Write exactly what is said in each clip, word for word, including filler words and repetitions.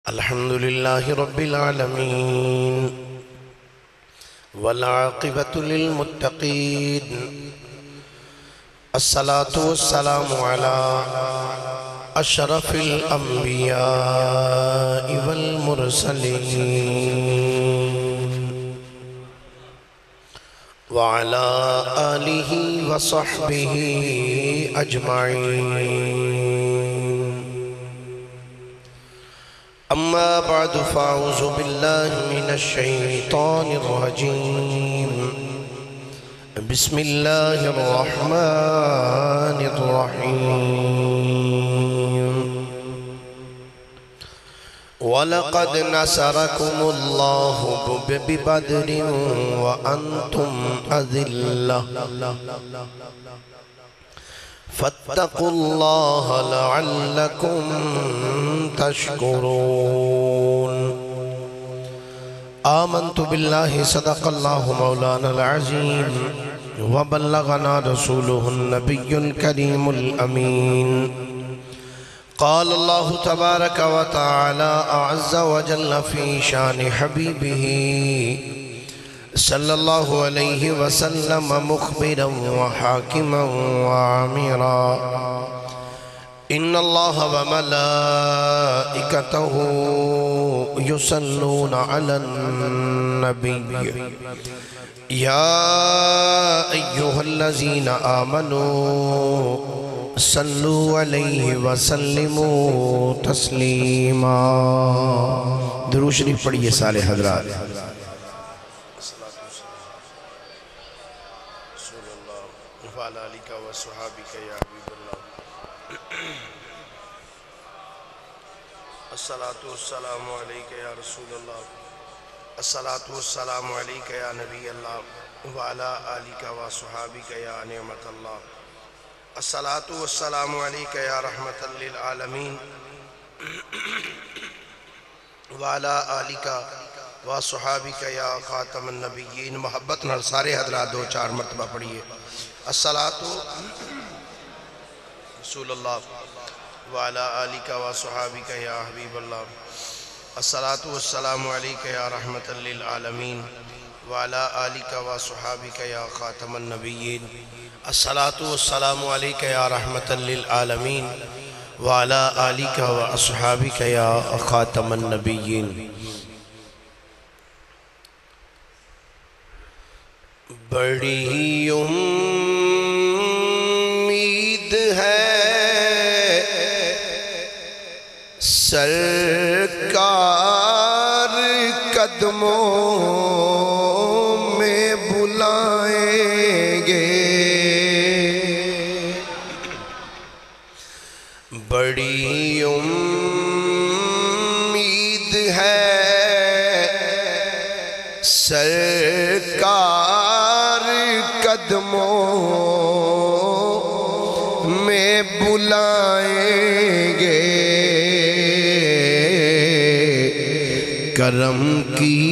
الحمد لله رب العالمين والعاقبة للمتقين الصلاة والسلام على أشرف الأنبياء والمرسلين وعلى آله وصحبه أجمعين. أما بعد فأعوذ بالله من الشيطان الرجيم. بسم الله الرحمن الرحيم. ولقد نصركم الله ببدر وأنتم أذلة فاتقوا الله لعلكم تشكرون. آمنت بالله صدق الله مولانا العظيم وبلغنا رسوله النبي الكريم الأمين. قال الله تبارك وتعالى أعز وجل في شان حبيبه صلى الله عليه وسلم مخبرا وحاكما وعامرا إن الله وملائكته يصلون على النبي يا أيها الذين آمنوا صلوا عليه وسلموا تسليما. درود شریف پڑھیے سارے حضرات. الصلاة والسلام علیکہ یا رسول اللہ. الصلاة والسلام علیکہ یا نبی اللہ وعلا آلکہ وصحابکہ یا نعمت اللہ. الصلاة والسلام علیکہ یا رحمت للعالمین وعلا آلکہ وصحابکہ یا خاتم النبیین. محبت نال سارے حضرات دو چار مرتبہ پڑھئے. الصلاة رسول اللہ وعلا آلکہ وصحابکہ یا حبیب اللہ. الصلاة والسلام علیکہ یا رحمت للعالمین وعلا آلکہ وصحابکہ یا خاتم النبیین. الصلاة والسلام علیکہ یا رحمت للعالمین وعلا آلکہ وصحابکہ یا خاتم النبیین. بڑی امید ہے سرکار قدموں میں بلائیں گے. بڑی امید ہے سرکار قدموں میں بلائیں گے. کرم کی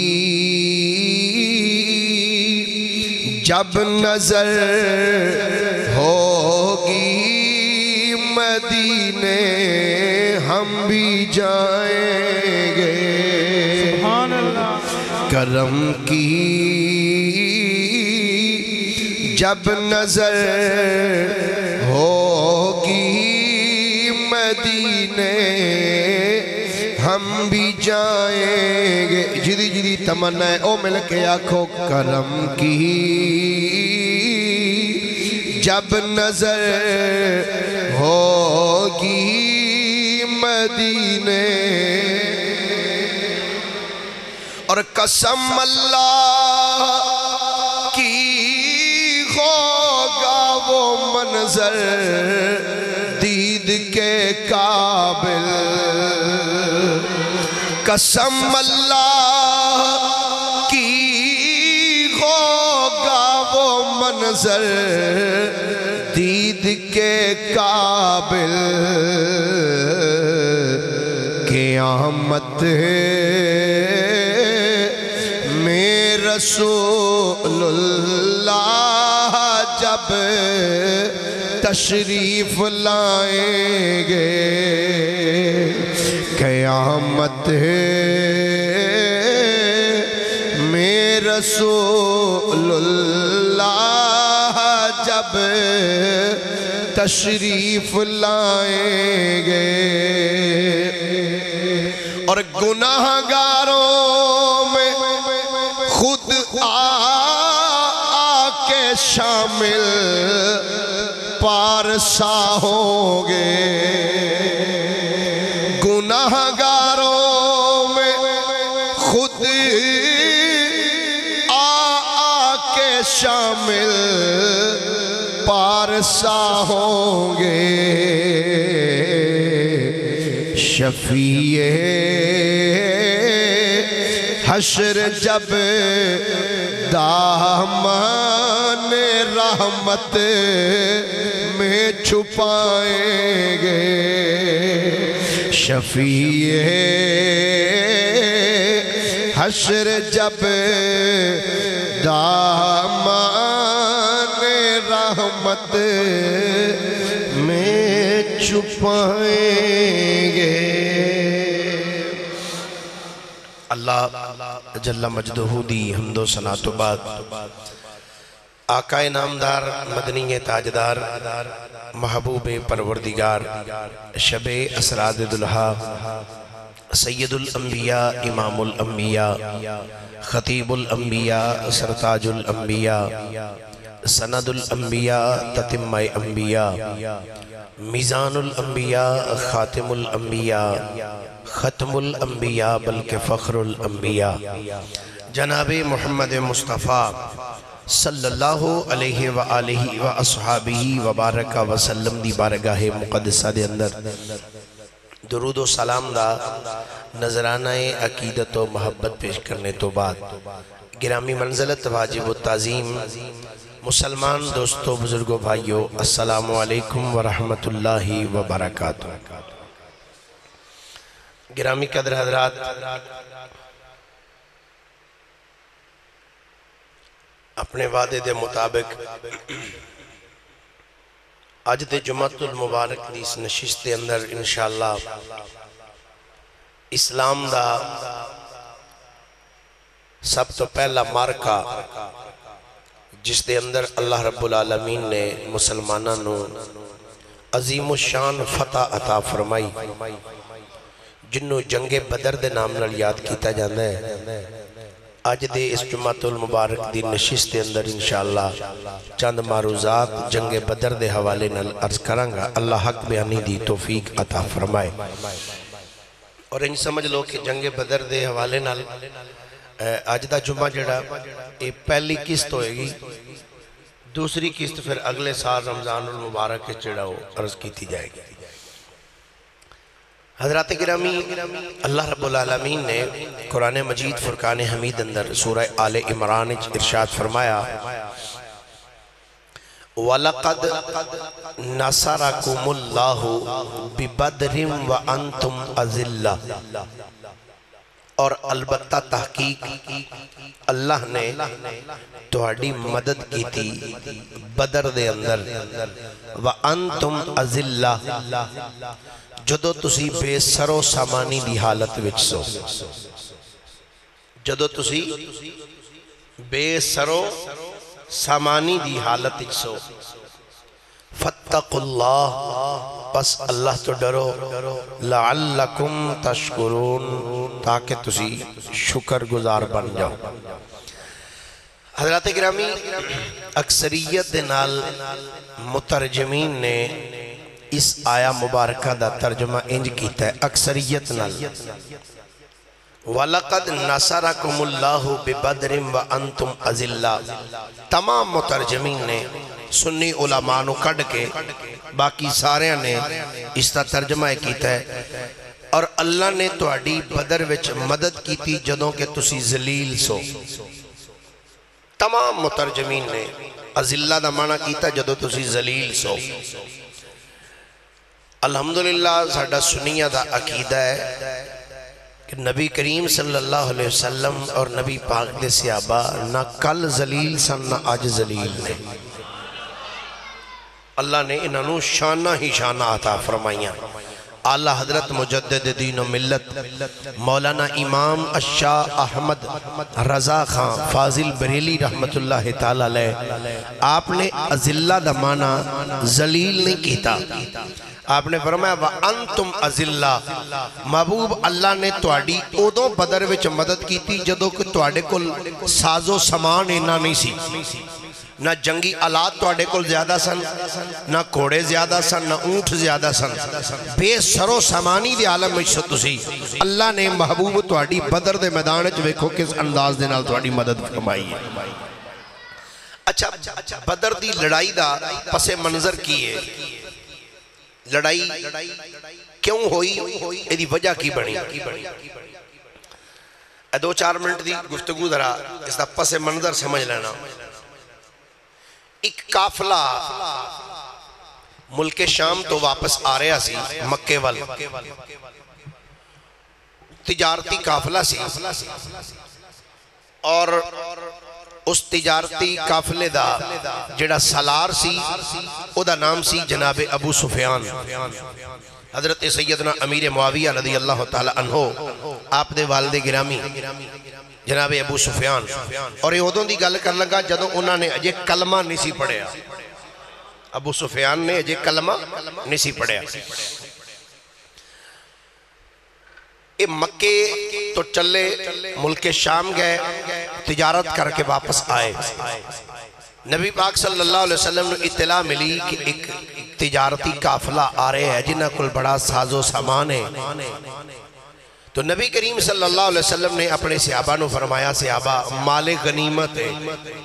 جب نظر ہوگی مدینے ہم بھی جائیں گے. سبحان اللہ. کرم کی جب نظر ہوگی مدینے ہم بھی جائیں گے. جدی جدی تمنا ہے او مل کے آنکھوں. کرم کی جب نظر ہوگی مدینے اور قسم اللہ کی ہوگا وہ منظر دید کے قابل. قسم اللہ کی ہوگا وہ منظر دید کے قابل. قیامت میں رسول اللہ جب تشریف لائیں گے. قیامت میں رسول اللہ جب تشریف لائیں گے اور گناہ گاروں میں خود آ کے شامل پارسا ہوں گے، گناہ گاروں میں خود آ آ کے شامل پارسا ہوں گے، شفیع حشر جب دامن رحمت میں چھپائیں گے، شفیع حشر جب دامن رحمت میں چھپائیں گے۔ اللہ جل مجدہ دی حمد و ثنا تو بعد آقا نامدار مدنی تاجدار محبوب پروردگار شب اسراد دلہا سید الانبیاء امام الانبیاء خطیب الانبیاء سرتاج الانبیاء سند الانبیاء تتمہ انبیاء میزان الانبیاء خاتم الانبیاء ختم الانبیاء بلکہ فخر الانبیاء جناب محمد مصطفیٰ صلی اللہ علیہ وآلہ وآصحابہ وبارک وسلم دی بارگاہ مقدسہ دے اندر درود و سلام دا نظرانہ عقیدت و محبت پیش کرنے تو بعد گرامی منزلت واجب و تعظیم مسلمان دوستو بزرگو بھائیو السلام علیکم ورحمت اللہ وبرکاتہ۔ گرامی قدر حضرات، اپنے وعدے دے مطابق آج دے جمعۃ المبارک دی اس نشست دے اندر انشاءاللہ اسلام دا سب تو پہلا مارکہ جس دے اندر اللہ رب العالمین نے مسلمانوں نو عظیم الشان فتح عطا فرمائی، جنہوں جنگ بدر دے نام نال یاد کیتا جاندہ ہے۔ آج دے اس جمعۃ المبارک دی نشست دے اندر انشاءاللہ چند معروضات جنگ بدر دے حوالے نال عرض کرانگا، اللہ حق بیانی دی توفیق عطا فرمائے۔ اور ان سمجھ لو کہ جنگ بدر دے حوالے نال آج دا جمعہ جڑا یہ پہلی قسط ہوئے گی، دوسری قسط پھر اگلے سال رمضان المبارک کے جڑا ہو عرض کیتی جائے گی۔ حضرات گرامی، اللہ رب العالمین نے قرآن مجید فرقان حمید اندر سورہ آل عمران ارشاد فرمایا وَلَقَدْ نَصَرَكُمُ اللَّهُ بِبَدْرٍ وَأَنْتُمْ أَذِلَّةٌ، اور البتہ تحقیق اللہ نے تہاڈی مدد کی تھی بدر دے اندر، وَأَنْتُمْ أَذِلَّةٌ، جدو تسی بے سر و سامانی دی حالت وچ سو، جدو تسی بے سر و سامانی دی حالت وچ سو، فَاتَّقُوا اللَّهَ، پس اللہ تو ڈرو، لَعَلَّكُمْ تَشْكُرُونَ، تاکہ تسی شکر گزار بن جاؤ۔ حضرات گرامی، اکثریت دے نال مترجمین نے اس آیا مبارکہ دا ترجمہ انج کیتا ہے اکثریت نال، وَلَقَدْ نَصَرَكُمُ اللَّهُ بِبَدْرٍ وَأَنْتُمْ أَذِلَّةٌ، تمام مترجمین نے سنی علماء نو کڑ کے باقی سارے نے اس کا ترجمہ کیتا ہے، اور اللہ نے تہاڈی بدر وچ مدد کی تھی جدوں کہ تسی ذلیل سو۔ تمام مترجمین نے اذلہ دا معنی کیتا جدوں تسی ذلیل سو۔ الحمدللہ ساڈا سنیہ دا عقیدہ ہے کہ نبی کریم صلی اللہ علیہ وسلم اور نبی پاک دے صحابہ نہ کل ذلیل سن نہ آج ذلیل نے، اللہ نے انہوں شانہ ہی شانہ عطا فرمائیاں۔ اعلی حضرت مجدد دین و ملت مولانا امام الشاہ احمد رضا خان فاضل بریلی رحمت اللہ تعالی علیہ، آپ نے اذلہ دا معنی ذلیل نہیں کیتا، آپ نے فرمایا وَأَنْتُمْ أَذِلَّا، محبوب اللہ نے تواڈی اودوں بدر وچ مدد کیتی جدوں کہ تواڈے کول ساز و سامان اینا نہیں سی، نہ جنگی آلات تواڈے کول زیادہ سن، نہ گھوڑے زیادہ سن، نہ اونٹ زیادہ سن، بے سر و سامانی دے عالم وچ تسی اللہ نے محبوب تواڈی بدر دے میدان وچ ویکھو کس انداز دے نال تواڈی مدد فرمائی ہے۔ اچھا بدر دی لڑائی دا پس منظر کی ہے، لڑائی کیوں ہوئی، ایدی وجہ کی بنی؟ اے دو چار منٹ دی گفتگو ذرا اس دا پس منظر سمجھ لینا۔ ایک قافلہ ملک شام تو واپس آ رہا سی مکے وال، تجارتی قافلہ سی، اور اس تجارتی قافلے دا جڑا سالار سی او دا نام سی جناب ابو سفیان، حضرت سیدنا امیر معاویہ رضی اللہ تعالی عنہ، آپ دے والد گرامی جناب ابو سفیان، اور یہ ادوں دی گل کر لگا جدوں انہوں نے اجے کلمہ نہیں سی پڑھیا، ابو سفیان نے اجے کلمہ نہیں سی پڑھیا۔ اے مکے تو چلے ملک شام گئے، تجارت کر کے واپس آئے، نبی پاک صلی اللہ علیہ وسلم نے اطلاع ملی کہ ایک تجارتی قافلہ آ رہے ہیں جنہاں کل بڑا ساز و سامان ہے، تو نبی کریم صلی اللہ علیہ وسلم نے اپنے صحابہ نو فرمایا صحابہ مال غنیمت ہے،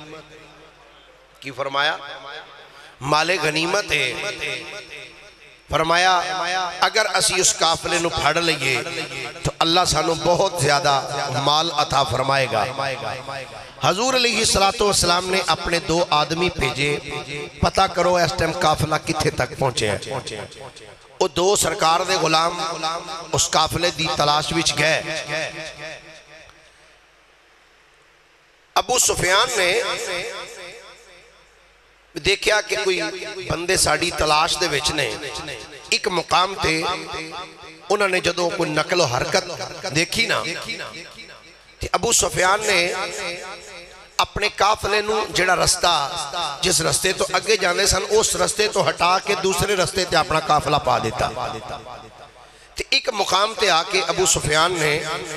کی فرمایا مال غنیمت ہے، فرمایا اگر اسی اس قافلے نو پھڑ لئیے تو اللہ سانو بہت زیادہ مال عطا فرمائے گا۔ حضور علیہ السلام نے اپنے دو آدمی بھیجے، پتہ کرو اس ٹائم قافلہ کتھے تک پہنچے ہیں، وہ دو سرکار دے غلام اس قافلے دی تلاش وچ گئے۔ ابو سفیان نے دیکھیا کہ کوئی بندے ساڑی تلاش دے وچ نے، ایک مقام تے انہوں نے جدوں کوئی نقل و حرکت دیکھی نا، ابو سفیان نے اپنے قافلے نو جڑا رستہ جس رستے تو اگے جانے سن اس رستے تو ہٹا کے دوسرے رستے تے اپنا قافلہ پا دیتا۔ ایک مقام تے آکے ابو سفیان نے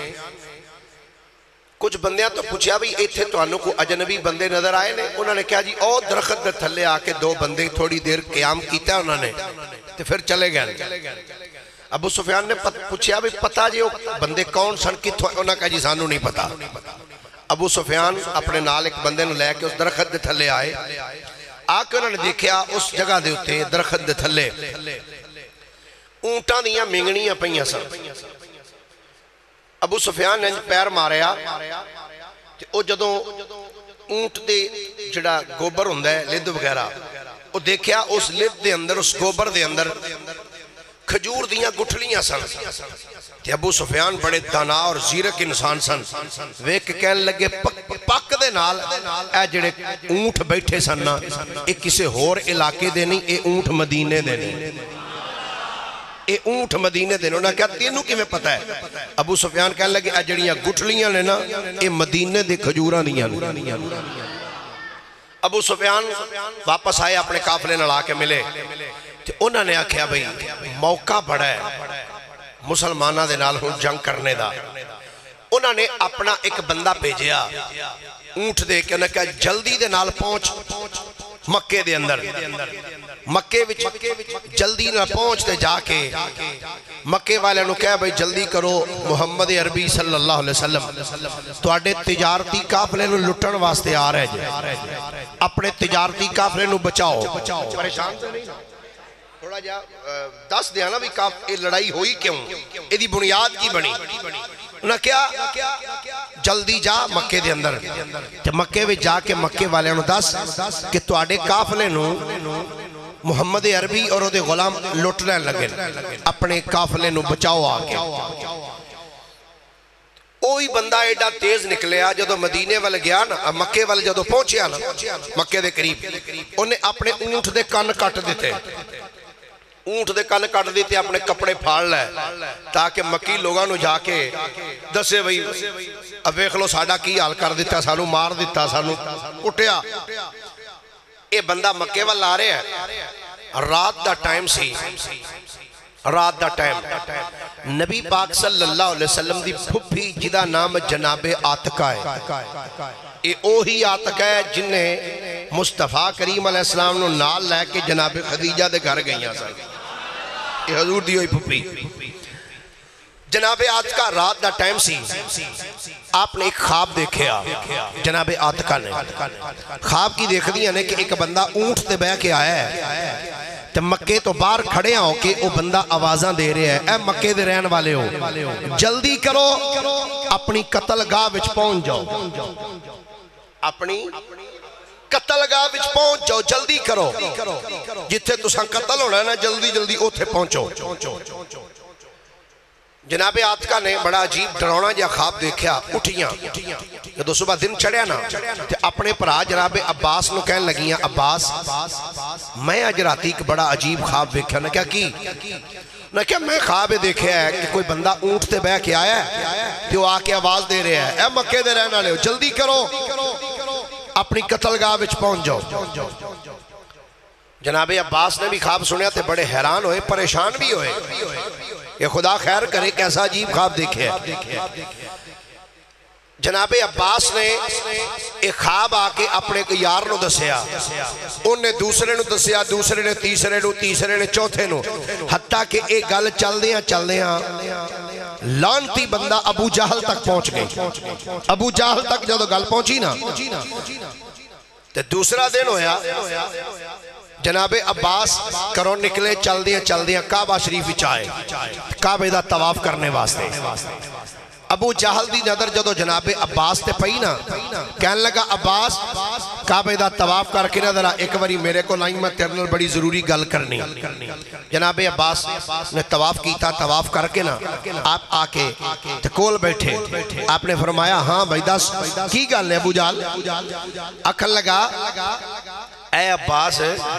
کچھ بندیاں تو پوچھا بھی ایتھے تو انہوں کو اجنبی بندے نظر آئے نے، انہوں نے کہا جی او درخت دے تھلے آکے دو بندے تھوڑی دیر قیام کیتا انہوں نے تو پھر چلے گئے۔ ابو سفیان نے پوچھا بھی پتا جی بندے کون سن کتھوں، انہوں نے کہا جی سانو نہیں پتا۔ ابو سفیان اپنے نال ایک بندے نے لے کے اس درخت دے تھلے آئے، آکے انہوں نے دیکھیا اس جگہ دے ہوتے درخت دے تھلے اونٹاں دیاں مینگنیاں پئیاں سن۔ ابو سفیان نے پیر ماریا، او جدوں اونٹ دے جڑا گوبر ہوندہ ہے لد وغیرہ، او دیکھیا اس لد دے اندر اس گوبر دے اندر کھجور دیاں گٹھلیاں سن۔ ابو سفیان بڑے دانا اور زیرک انسان سن، ویک کہنے لگے پک دے نال اے جڑے اونٹ بیٹھے سن نا اے کسے ہور علاقے دے نہیں، اے اونٹ مدینے دے نہیں، اے اونٹ مدینے دے نہیں۔ انہوں نے کہا تینوں کی میں پتہ ہے؟ ابو سفیان کہنے لگے اے جڑیاں گٹھلیاں نے نا اے مدینے دے کھجوراں دیاں۔ ابو سفیان واپس آئے اپنے قافلے نال آ کے ملے، انہوں نے آکھیا بھئی موقع بڑا ہے مسلمانہ دے نال ہوں جنگ کرنے دا۔ انہوں نے اپنا ایک بندہ بھیجیا اونٹ دے کے، انہوں نے کہا جلدی دے نال پہنچ مکے دے اندر، مکے وچ جلدی نہ پہنچتے جا کے مکے والے نو کہا بھئی جلدی کرو محمد عربی صلی اللہ علیہ وسلم تو آڈے تجارتی قافلے نو لٹن واسطے آ رہے جائے، اپنے تجارتی قافلے نو بچاؤ۔ پریشان سے نہیں تھوڑا جا دس دیانا بھی یہ لڑائی ہوئی کیوں، یہ دی بنیاد کی بنی؟ انہاں کیا جلدی جا مکے دے اندر، جب مکے میں جا کے مکے والے انہوں دس کہ تو آڈے قافلے نو محمد عربی اور دے غلام لٹنے لگے، اپنے قافلے نو بچاؤ آگے۔ اوہی بندہ ایڈا تیز نکلیا جدو مدینے والے گیا نا، مکے والے جدو پہنچیا نا مکے دے قریب، انہیں اپنے اونٹ دے کان کٹ دیتے، اونٹ دے کن کٹ دیتے اپنے کپڑے پھاڑ لے تاکہ مکی لوگاں نو جا کے دسے بھئی اب ویکھ لو ساڈا کی حال کر دیتا سانو مار دیتا سانو اٹھیا اے بندہ مکے وال آ رہے ہیں رات دا ٹائم سی رات دا ٹائم نبی پاک صلی اللہ علیہ وسلم دی پھپھی جدا نام جناب عاتقہ ہے اے اوہی عاتقہ ہے جن نے مصطفیٰ کریم علیہ السلام نو نال لے کے جناب خدیجہ دے گھر گئیاں سن اے حضور دی ہوئی پھپھی جناب عاتقہ رات دا ٹائم سی آپ نے ایک خواب دیکھیا جناب عاتقہ نے خواب کی دیکھ دیا نے کہ ایک بندہ اونٹ تے بہ کے آیا ہے تے مکے تو باہر کھڑے ہوں کہ وہ بندہ آوازاں دے رہے ہیں اے مکے دے رہن والے ہو جلدی کرو اپنی قتل گاہ وچ پہنچ جاؤ اپنی قتل گاہ وچ پہنچ جاؤ جلدی کرو جتھے تساں قتل ہونا ہے نا جلدی جلدی اوتھے پہنچو جناب عاتقہ نے بڑا عجیب ڈراؤنا جا خواب دیکھیا اٹھیاں جدو صبح دن چڑھیا نا تے اپنے پرا جناب عباس نو کہن لگیاں عباس میں اج راتی ایک بڑا عجیب خواب دیکھیا نا کیا کی نہ کیا میں خواب دیکھیا ہے کہ کوئی بندہ اونٹ تے بہ کے آیا ہے تے وہ آ کے آواز دے رہے ہیں اے مکے دے رہنے والے ہو جلدی کرو اپنی قتل گاہ وچ پہنچ جاؤ جناب عباس نے بھی خواب سنیا تے بڑے حیران ہوئے پریشان بھی ہوئے یہ خدا خیر کرے کیسا عجیب خواب دیکھے جناب عباس نے ایک خواب آکے اپنے یار نو دسیا انہیں دوسرے نو دسیا دوسرے نے تیسرے نو تیسرے نے چوتھے نو حتیٰ کہ ایک گل چل دیاں چل دیاں لانتی بندہ ابو جہل تک پہنچ گئی ابو جہل تک جدو گل پہنچی نا تے دوسرا دن ہویا جناب عباس کرو نکلے چل دیاں چل دیاں کعبہ شریف چاہے کعبہ دا طواف کرنے واسطے ابو جہل دی نظر جدو جناب عباس تے پئی نا کہنے لگا عباس کعبہ دا طواف کر کے نظر ایک باری میرے کو لائن میں تیرنل بڑی ضروری گل کرنی جناب عباس نے طواف کیتا طواف کر کے نا آپ آکے تکول بیٹھے آپ نے فرمایا ہاں بھائی دس کی گل ہے ابو جہل اکھن لگا اے عباس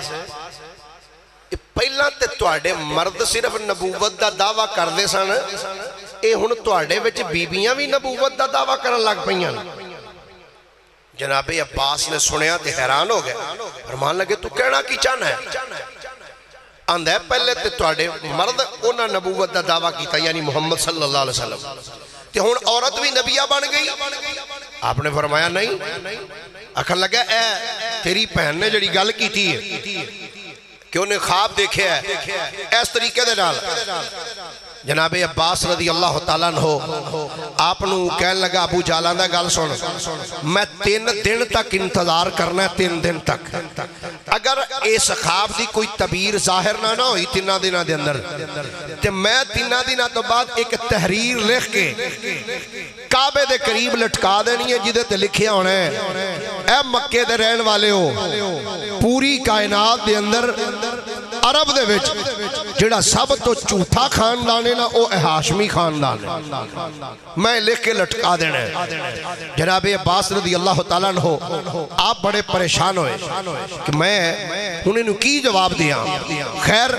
پہلا تے تواڈے مرد صرف نبوت دا دعویٰ کر دے سن اے ہن تواڈے وچ بیبیاں بھی نبوت دا دعویٰ کرن لگ پئیاں جناب عباس نے سنیا تے حیران ہو گئے فرمان لگے تو کہنا کی چاہنا ہے آندہ ہے پہلے تے تواڈے مرد انہاں نبوت دا دعویٰ کیتا یعنی محمد صلی اللہ علیہ وسلم تے ہن عورت بھی نبیہ بن گئی آپ نے فرمایا نہیں اکھن لگا اے تیری بہن نے جڑی گل کیتی ہے کہ انہیں خواب دیکھے ہے اس طریقے دے نال جناب عباس رضی اللہ تعالیٰ عنہ آپ نو کہن لگا ابو جہل دا گل سن میں تین دن تک انتظار کرنا ہے تین دن تک اگر اس خواب دی کوئی تعبیر ظاہر نہ نہ ہوئی تینہ دنہ دے اندر تے میں تینہ دنہ تو بعد ایک تحریر لکھ کے کعبے دے قریب لٹکا دینی ہے جدے تے لکھیا ہونا ہے اے مکے دے رہن والے ہو پوری کائنات دے اندر عرب دے وچ جڑا سب تو چوتھا خاندان ہے نا او ہاشمی خاندان ہے میں لکھ کے لٹکا دینا ہے جناب عباس رضی اللہ تعالیٰ عنہ آپ بڑے پریشان ہوئے کہ میں انہیں کی جواب دیا خیر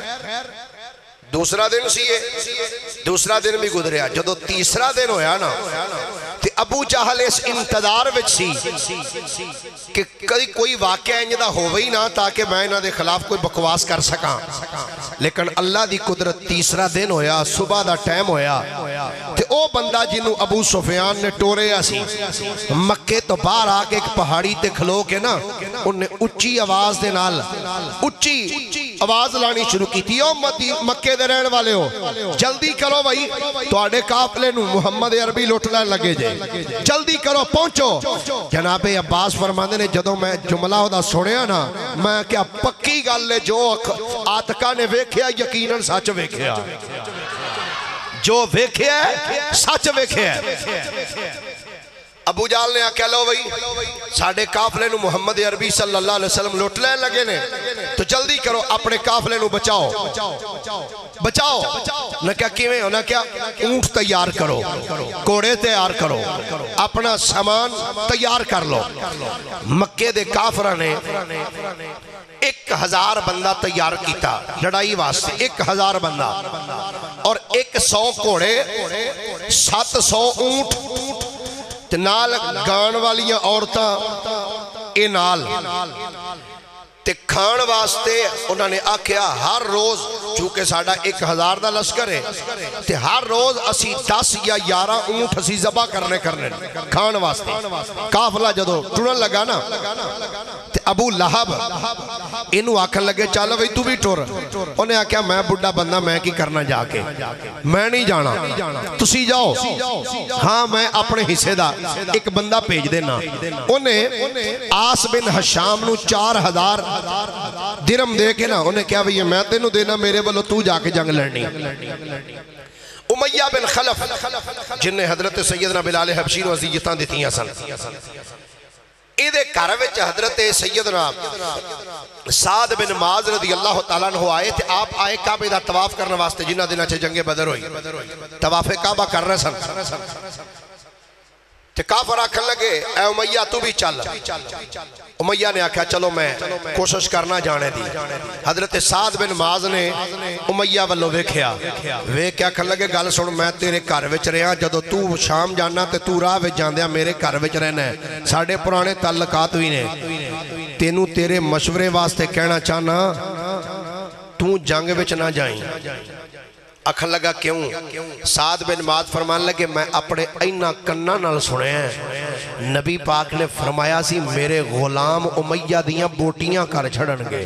دوسرا دن سی ہے دوسرا دن بھی گزریا جدو تیسرا دن ہویا نا تے ابو جہل اس انتظار وچ سی کہ کئی کوئی واقعہ انجدہ ہوئی نا تاکہ میں انہاں دے خلاف کوئی بکواس کر سکاں لیکن اللہ دی قدرت تیسرا دن ہویا صبح دا ٹائم ہویا تے او بندہ جنہوں ابو سفیان نے ٹورے سی مکے تو باہر آکے ایک پہاڑی تے کھلو کے نا انہیں اچھی آواز دے نال اچھی آواز لانی شروع کی تھی او مکے دے رہن والے ہو جلدی کرو بھائی تو آڑے کافلے نو محمد عربی لوٹنے لگے جائے جلدی کرو پہنچو جناب عباس فرمانے نے جدو میں جملہ ہودا سنیا نا میں کیا پکی گل لے جو عاتقہ نے ویکھیا یقیناً سچ ویکھیا جو ویکھیا سچ ویکھیا ابو جہل نے کہہ لو بھئی ساڑھے کافلے نو محمد عربی صلی اللہ علیہ وسلم لوٹ لے لگے نے تو جلدی کرو اپنے کافلے نو بچاؤ بچاؤ نہ کیا کیویں ہو نہ کیا اونٹ تیار کرو کوڑے تیار کرو اپنا سامان تیار کر لو مکے دے کافرہ نے ایک ایک ہزار بندہ تیار کیتا لڑائی واسطے، ایک ہزار بندہ، اور ایک سو گھوڑے، سات سو اونٹ تے نال گان والیاں عورتاں اے نال تے کھان واسطے انہوں نے آکھیا ہر روز، چونکہ ساڑھا ایک ہزار دا لشکر ہے تے ہر روز اسی دس یا یارہ اونٹ اسی ذبح کرنے کرنے کھان واسطے۔ کافلہ جدو ٹرن لگا نا تے ابو لہب انہوں آکھن لگے چالا بھئی تو بھی ٹور، انہیں آکھیا میں بڑھا بندہ میں کی کرنا جا کے، میں نہیں جانا، تسی جاؤ، ہاں میں اپنے حصے دا ایک بندہ پیج دینا۔ انہیں آس بن حشام نو چار ہزار درم دے کے نا انہیں کیا بھئی میں تینوں دینا، میرے بلو تو جا کے جنگ لڑنی۔ امیہ بن خلف جنہیں حضرت سیدنا بلال حبشی نو عزیتاں دیتی ہیں سن، ایدے کاروچ حضرت سیدنا سعد بن معاذ رضی اللہ تعالیٰ عنہ آئے تھے، آپ آئے کعبہ دا طواف کرنے واسطے، جنہ دنہ چھے جنگ بدر ہوئی، طواف کعبہ کر رہے سن، تے کافر آکھن لگے اے امیہ تو بھی چل۔ امیہ نے آکھا چلو میں کوشش کرنا جانے دی۔ حضرت سعد بن معاذ نے امیہ والو ویکھیا، ویکھیا کھن لگے گل سن میں تیرے گھر وچ رہا، جدو تو شام جانا تے تو راہ وچ جاندیا میرے گھر وچ رہنا ہے، ساڑھے پرانے تعلقات ہوئی نے، تینوں تیرے مشورے واسطے کہنا چاہنا تو جنگ وچ نہ جائیں۔ اکھن لگا کیوں؟ سعد بن معاذ فرمان لگے میں اپنے اینہ کنہ نال سنے ہیں، نبی پاک نے فرمایا سی میرے غلام امیہ دیاں بوٹیاں کر چھڑن گے،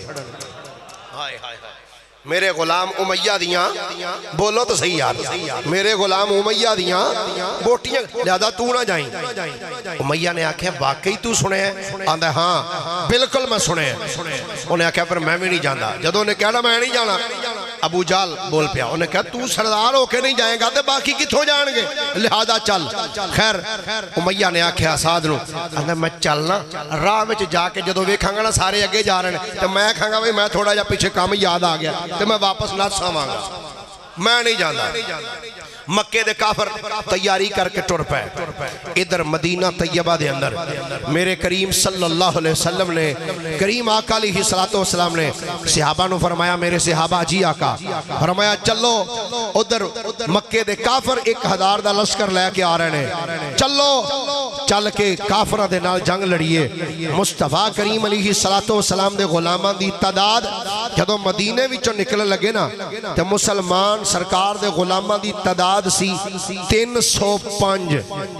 میرے غلام امیہ دیاں، بولو تو صحیح یار، میرے غلام امیہ دیاں بوٹیاں، لہذا تو نہ جائیں۔ امیہ نے آکھے واقعی تو سنے ہیں؟ آندھا ہاں بلکل میں سنے ہیں۔ انہیں آکھے پر میں بھی نہیں جانا، جدو انہیں کہنا میں نہیں جانا، ابو جال بول پیا، انہیں کہا تو سردار ہو کے نہیں جائیں گا تے باقی کتھو جائیں گے، لہذا چل۔ خیر امیہ نے آکھیا سعد نو، آندھا میں چلنا راہ وچ جا کے جدو ویکھاں گا نا سارے اگے جا رہے ہیں تو میں کھاں گا بھئی میں تھوڑا جا پیچھے کام یاد آ گیا تو میں واپس نہ ساواں گا، میں نہیں جانا۔ مکے دے کافر تیاری کر کے ٹر پائے، ادھر مدینہ طیبہ دے اندر میرے کریم صلی اللہ علیہ وسلم نے، کریم آقا علیہ السلام نے صحابہ نو فرمایا میرے صحابہ جی آقا، فرمایا چلو ادھر مکے دے کافر ایک ہزار دا لشکر لے کے آ رہے ہیں، چلو چل کے کافرہ دے نال جنگ لڑیے۔ مصطفیٰ کریم علیہ السلام دے غلامان دی تعداد جدو مدینے وچوں نکلن لگے نا تے مسلمان سرکار دے غلامان دی تعداد سی تین سو پانچ۔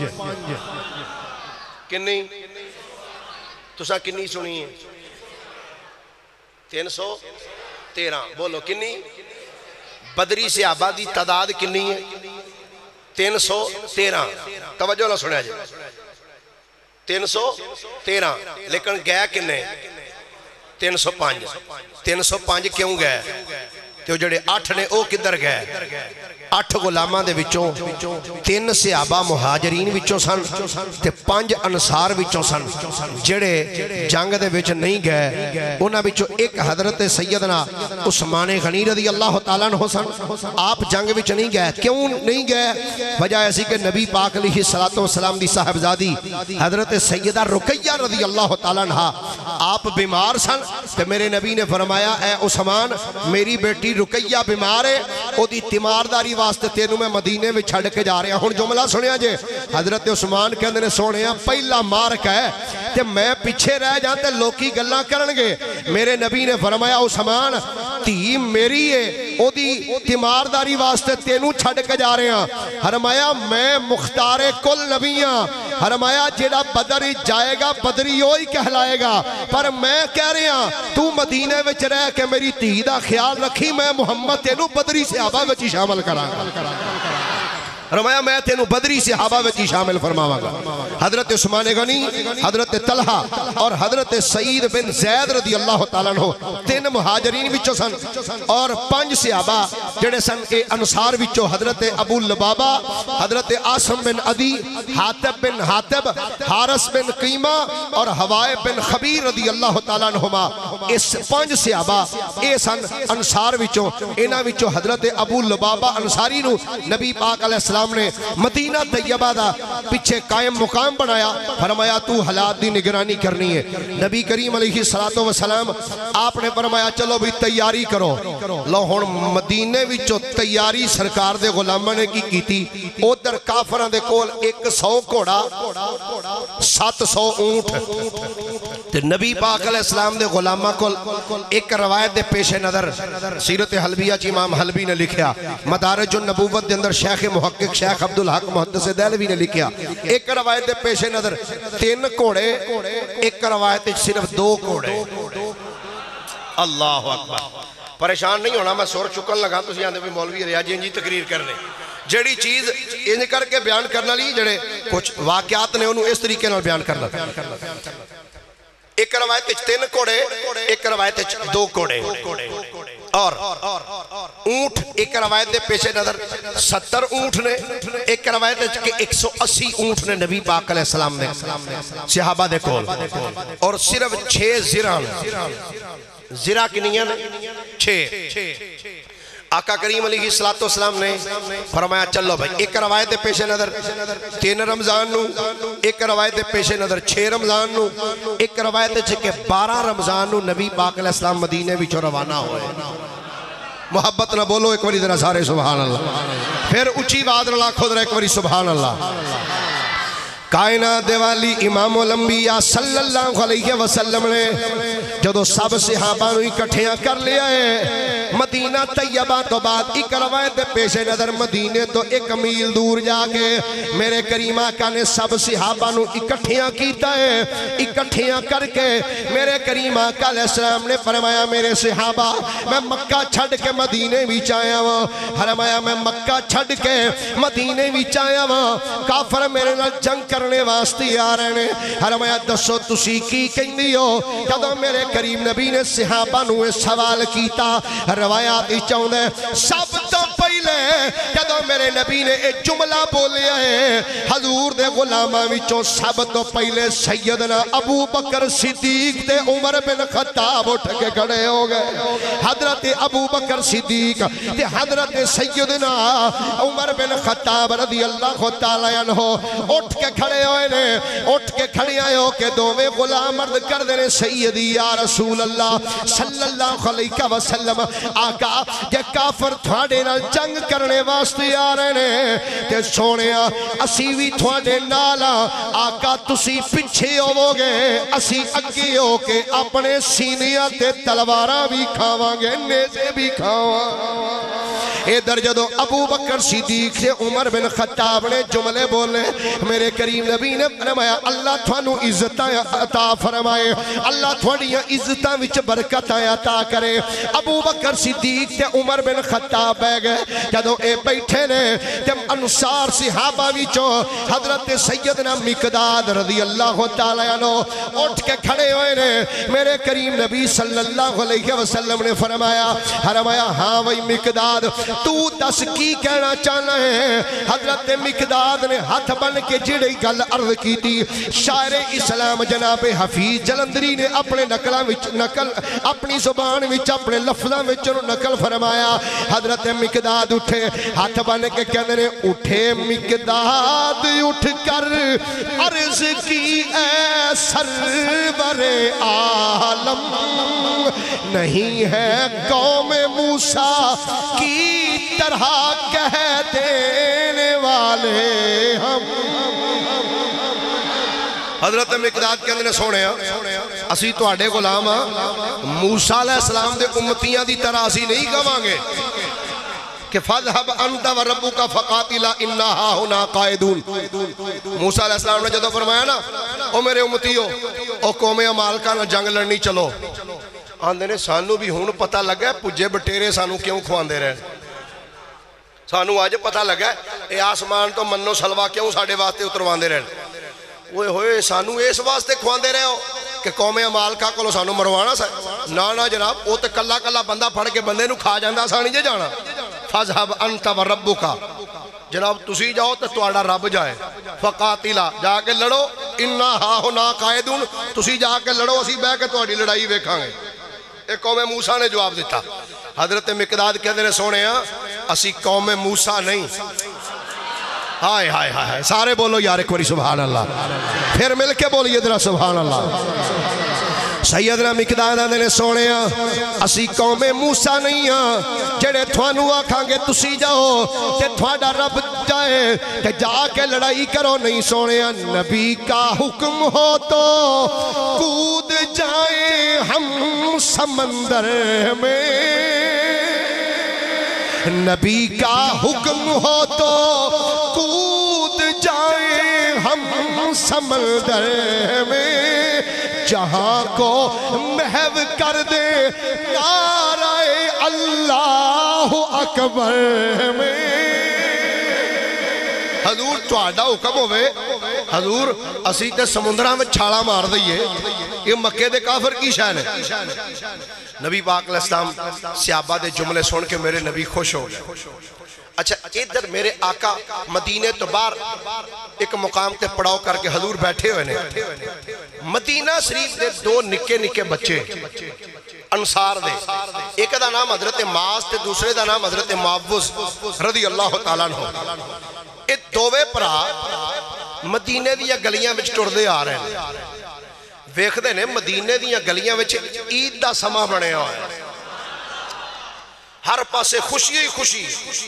کنی تسا کنی سنی ہے؟ تین سو تیرہ، بولو کنی؟ بدری صحابہ دی تعداد کنی ہے؟ تین سو تیرہ، توجہ نہ سنیا جائے، تین سو تیرہ، لیکن گئے کنے؟ تین سو پانچ۔ تین سو پانچ کیوں گئے؟ تو جڑے آٹھ نے او کدھر گئے؟ آٹھ غلامان دے وچوں تین صحابہ مہاجرین وچوں سن تے پانچ انصار وچوں سن، جڑے جنگ دے وچ نہیں گئے انہاں وچوں ایک حضرت سیدنا عثمان غنی رضی اللہ تعالیٰ عنہ سن، آپ جنگ وچ نہیں گئے۔ کیوں نہیں گئے؟ وجہ ایسی کہ نبی پاک علیہ السلام دی صاحبزادی حضرت سیدہ رقیہ رضی اللہ تعالیٰ عنہ آپ بیمار سن تے میرے نبی نے فرمایا اے عثمان میری بیٹی رقیہ بیمار ہے، او دی تیمارداری واسطے تینوں میں مدینے میں چھڑ کے جا رہے ہیں۔ ہن جملہ سنیا جے، حضرت عثمان کہندے نے سونیا پہلا مارک ہے کہ میں پیچھے رہ جاتے لوکی گلاں کرنگے، میرے نبی نے فرمایا عثمان تھی میری ہے، او دی تیمارداری واسطے تینوں چھڑ کے جا رہے ہیں۔ فرمایا میں مختار کل نبیاں، فرمایا جیڑا بدر جائے گا بدری ہوئی کہلائے گا، پر میں کہہ رہے ہیں تو مدینے وچ رہ کے میری تھی دا خیال رکھی، میں محمد تینوں بدری صحابہ وچ شامل کرا فرمایا میں تینوں بدری صحابہ وچی شامل فرماواں گا۔ حضرت عثمان غنی، حضرت طلحہ اور حضرت سعید بن زید رضی اللہ تعالیٰ عنہ تین مہاجرین وچوں سن، اور پانچ صحابہ جڑے سن اے انصار وچوں حضرت ابو لبابہ، حضرت عاصم بن عدی، حاتب بن حاتب، حارس بن قیمہ اور حوائے بن خبیر رضی اللہ تعالیٰ عنہما اس پانچ صحابہ اے سن انصار وچوں انہاں وچوں حضرت ابو لبابہ انصاری نو نبی پاک علیہ السلام نے مدینہ طیبہ دا پیچھے قائم مقام بنایا، فرمایا تو حالات دی نگرانی کرنی ہے۔ نبی کریم علیہ السلام آپ نے فرمایا چلو بھی تیاری کرو، لو ہن مدینے وچوں تیاری سرکار دے غلاماں نے کی کیتی، ادھر کافراں دے کول ایک سو گھوڑا سات سو اونٹ، تے نبی پاک علیہ السلام دے غلاماں کول ایک روایت دے پیش نظر سیرت حلبیہ چی امام حلبی نے لکھیا، مدارج النبوت دے اندر شیخ محقق شیخ عبدالحق محدث دہلوی نے لکھیا، ایک روایت دے پیش نظر تین گھوڑے، ایک روایت صرف دو گھوڑے۔ اللہ اکبر، پریشان نہیں ہونا، میں سور چکن لگا تو سی آندے بھی مولوی ریاضی انجی تقریر کرنے، جڑی چیز ان کر کے بیان کرنا لی جڑے کچھ واقعات نے انہوں اس طریقے نال بیان کرنا۔ ایک روایت تین گھوڑے، ایک روایت دو گھوڑے، اور اونٹ ایک روایت دے پیش نظر ستر اونٹ نے، ایک روایت کے ایک سو اسی اونٹ نے نبی پاک علیہ السلام نے صحابہ دے کول، اور صرف چھ زرہ نے، زرہ کنیاں نے چھ۔ آقا کریم علیہ السلام نے فرمایا چلو بھائی، ایک روایت دے پیش نظر تین رمضان نو، ایک روایت دے پیش نظر چھ رمضان نو، ایک روایت دے چھے بارہ رمضان نو نبی پاک علیہ السلام مدینے بھی چھو روانہ ہوئے۔ محبت نہ بولو ایک وری ذرا سارے سبحان اللہ، پھر اچھی بات نہ لاکھو ذرا ایک وری سبحان اللہ۔ کائنات والی امام الانبیاء صلی اللہ علیہ وسلم نے جدو سب صحابہ نو اکٹھیاں کر لیا ہے، مدینہ طیبہ تو بعد ایک روایت پیش نظر مدینے تو ایک میل دور جا کے میرے کریم آقا نے سب صحابہ نو اکٹھیاں کیتا ہے، اکٹھیاں کر کے میرے کریم آقا علیہ السلام نے فرمایا میرے صحابہ میں مکہ چھڑ کے مدینے بھی چاہیا ہوں، فرمایا میں مکہ چھڑ کے مدینے بھی چاہیا ہوں، کافر میرے نال جنگ کر کرنے واسطے آ رہے ہیں، فرمایا دسو تسی کی کہندی ہو؟ جدو میرے کریم نبی نے صحابہ نو سوال کیتا، روایات ہی چاہوں دے سب تو پہلے جدو میرے نبی نے ایک جملہ بولیا ہے، حضور دے غلامہ وچوں سب تو پہلے سیدنا ابو بکر صدیق تے عمر بن خطاب اٹھ کے کھڑے ہو گئے۔ حضرت ابو بکر صدیق تے حضرت سیدنا عمر بن خطاب رضی اللہ تعالیٰ عنہ اٹھ کے کھڑے ہوئے نے، اٹھ کے کھڑی آئے ہو کہ دوویں غلام مرد کر دینے سیدی یا رسول اللہ صلی اللہ علیہ وسلم، آقا کہ کافر تھوڑے نال جنگ کرنے واسطے آ رہے نے تے سونیا اسی بھی تھوڑے نالا، آقا تسی پچھے ہو گے اسی اگے ہو کے اپنے سینیاں تے تلوارہ بھی کھاواں گے، نیزے بھی کھاواں۔ اے در جدو ابو بکر صدیق سے عمر بن خطاب نے جملے بولے، میرے کریم نبی نے فرمایا اللہ تھانو عزتاں عطا فرمائے، اللہ تھوڑیاں عزتاں وچ برکتاں عطا کرے۔ ابو بکر صدیق تے عمر بن خطاب بہ گئے، جدو اے بیٹھے نے تے انصار صحابہ وچوں حضرت سیدنا مقداد رضی اللہ تعالیٰ عنہ اٹھ کے کھڑے ہوئے نے، میرے کریم نبی صلی اللہ علیہ وسلم نے فرمایا فرمایا ہاں وہی مقداد تو دس کی کہنا چاہنا ہے؟ حضرت مقداد نے ہاتھ بن کے جڑی گل عرض کی تھی، شاعر اسلام جناب حفیظ جلندری نے اپنے نقلہ وچ نقل اپنی زبان وچ اپنے لفظاں وچ نقل فرمایا، حضرت مقداد اٹھے ہاتھ بن کے کہنے نے اٹھے مقداد اٹھ کر عرض کی اے سرور عالم، نہیں ہے قوم موسیٰ کی طرح کہہ دینے والے ہم۔ حضرت مقداد کے اندر سونے ہیں اسی تو آڑے غلام موسیٰ علیہ السلام دے امتیاں دی طرح اسی نہیں گوانگے کہ فَذْهَبْ أَنْتَ وَرَبُّكَ فَقَاتِلَا إِنَّا هَا هُنَا قَائِدُونَ۔ موسیٰ علیہ السلام نے جدو فرمایا نا او میرے امتیو او قوم عمالکہ نہ جنگ لڑنی چلو، آندے نے سانو بھی ہون پتہ لگا ہے پجے بٹیرے سانو کیوں کھواندے رہے، سانو آج پتہ لگا ہے اے آسمان تو منو سلوہ کیوں ساڑھے واسطے اترواندے رہے، وہ ہوئے سانو اس واسطے کھواندے رہے ہو کہ قوم عمالکہ کو سانو مروانا سا، نا نا جناب وہ تے کلا کلا بندہ پھڑ کے بندے نو کھا جاندہ سانی جے جانا۔ فَذْهَبْ أَنْتَ وَرَبُّكَ، جناب تسی جاؤ تو توڑا رب جائے، فَقَاتِلَا جا کے لڑو، اِنَّا ہَا هُنَا قَائِدُونَ، تسی جا کے لڑو اسی بے کے توڑی لڑائی ویکھاں گے۔ ایک قوم موسیٰ نے جواب دیتا. حضرت مقداد کہتے ہیں سونے اسی قوم موسیٰ نہیں. ہائے ہائے ہائے سارے بولو یار ایک باری سبحان اللہ, پھر مل کے بولیے ذرا سبحان اللہ. سیدنا مقداد آندے نے سونے اسی قوم موسیٰ نہیں ہاں جڑے تھانو آکھاں گے تسی جاؤ تے تھوڑا رب جائے تے جا کے لڑائی کرو. نہیں سونے نبی کا حکم ہو تو کود جائیں ہم سمندر میں, نبی کا حکم ہو تو کود جائیں ہم سمندر میں, جہاں کو محو کر دے نعرہ اللہ اکبر میں. حضور تہاڈا حکم ہوئے حضور اسی تے سمندراں میں چھالا مار دئیے, یہ مکے دے کافر کی شان ہے. نبی پاک علیہ السلام صحابہ دے جملے سن کے میرے نبی خوش ہو گئے. اچھا ادھر میرے آقا مدینے تو باہر ایک مقام تے پڑاؤ کر کے حضور بیٹھے ہوئے نے. مدینہ شریف دے دو نکے نکے بچے انصار دے, ایک دا نام حضرت معاذ تے دوسرے دا نام حضرت معوذ رضی اللہ تعالیٰ عنہ. یہ دووے پرا مدینے دیا گلیاں وچ ٹردے آ رہے ہیں. ویکھدے نے مدینے دیا گلیاں وچ عید دا سما بنے ہوئے, ہر پاسے خوشی ہی خوشی.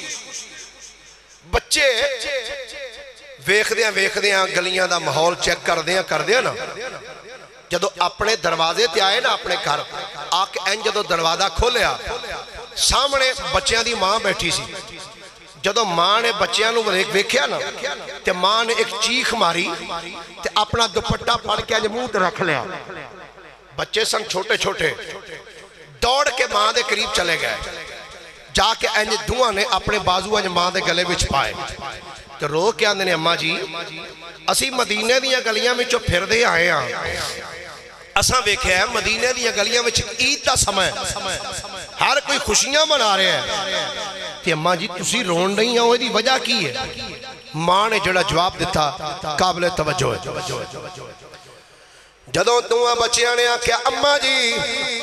بچے ویکھ دیاں ویکھ دیاں گلیاں دا ماحول چیک کر دیاں کر دیاں نا, جدو اپنے دروازے تے آئے نا اپنے گھر آکے این جدو دروازہ کھولیا سامنے بچیاں دی ماں بیٹھی سی. جدو ماں نے بچیاں نو ویکھیا نا تے ماں نے ایک چیخ ماری تے اپنا دوپٹہ پڑھ کے آج منہ تے رکھ لیا. بچے سن چھوٹے چھوٹے دوڑ کے ماں دے قریب چلے گئے, جا کے اینج دعا نے اپنے بازو اینج ماں دے گلے وچ پائے تو رو کے آندے نے اماں جی اسی مدینے دیاں گلیاں میں چو پھر دے آئے ہیں, اساں ویکھے ہیں مدینے دیاں گلیاں میں عید دا سمے ہر کوئی خوشیاں منا رہے ہیں. کہ اماں جی تسی رون نہیں ہیں وہ دی وجہ کی ہے؟ ماں نے جڑا جواب دیتا قابل توجہ ہے. جدوں دعا بچیاں نے آکھیا اماں جی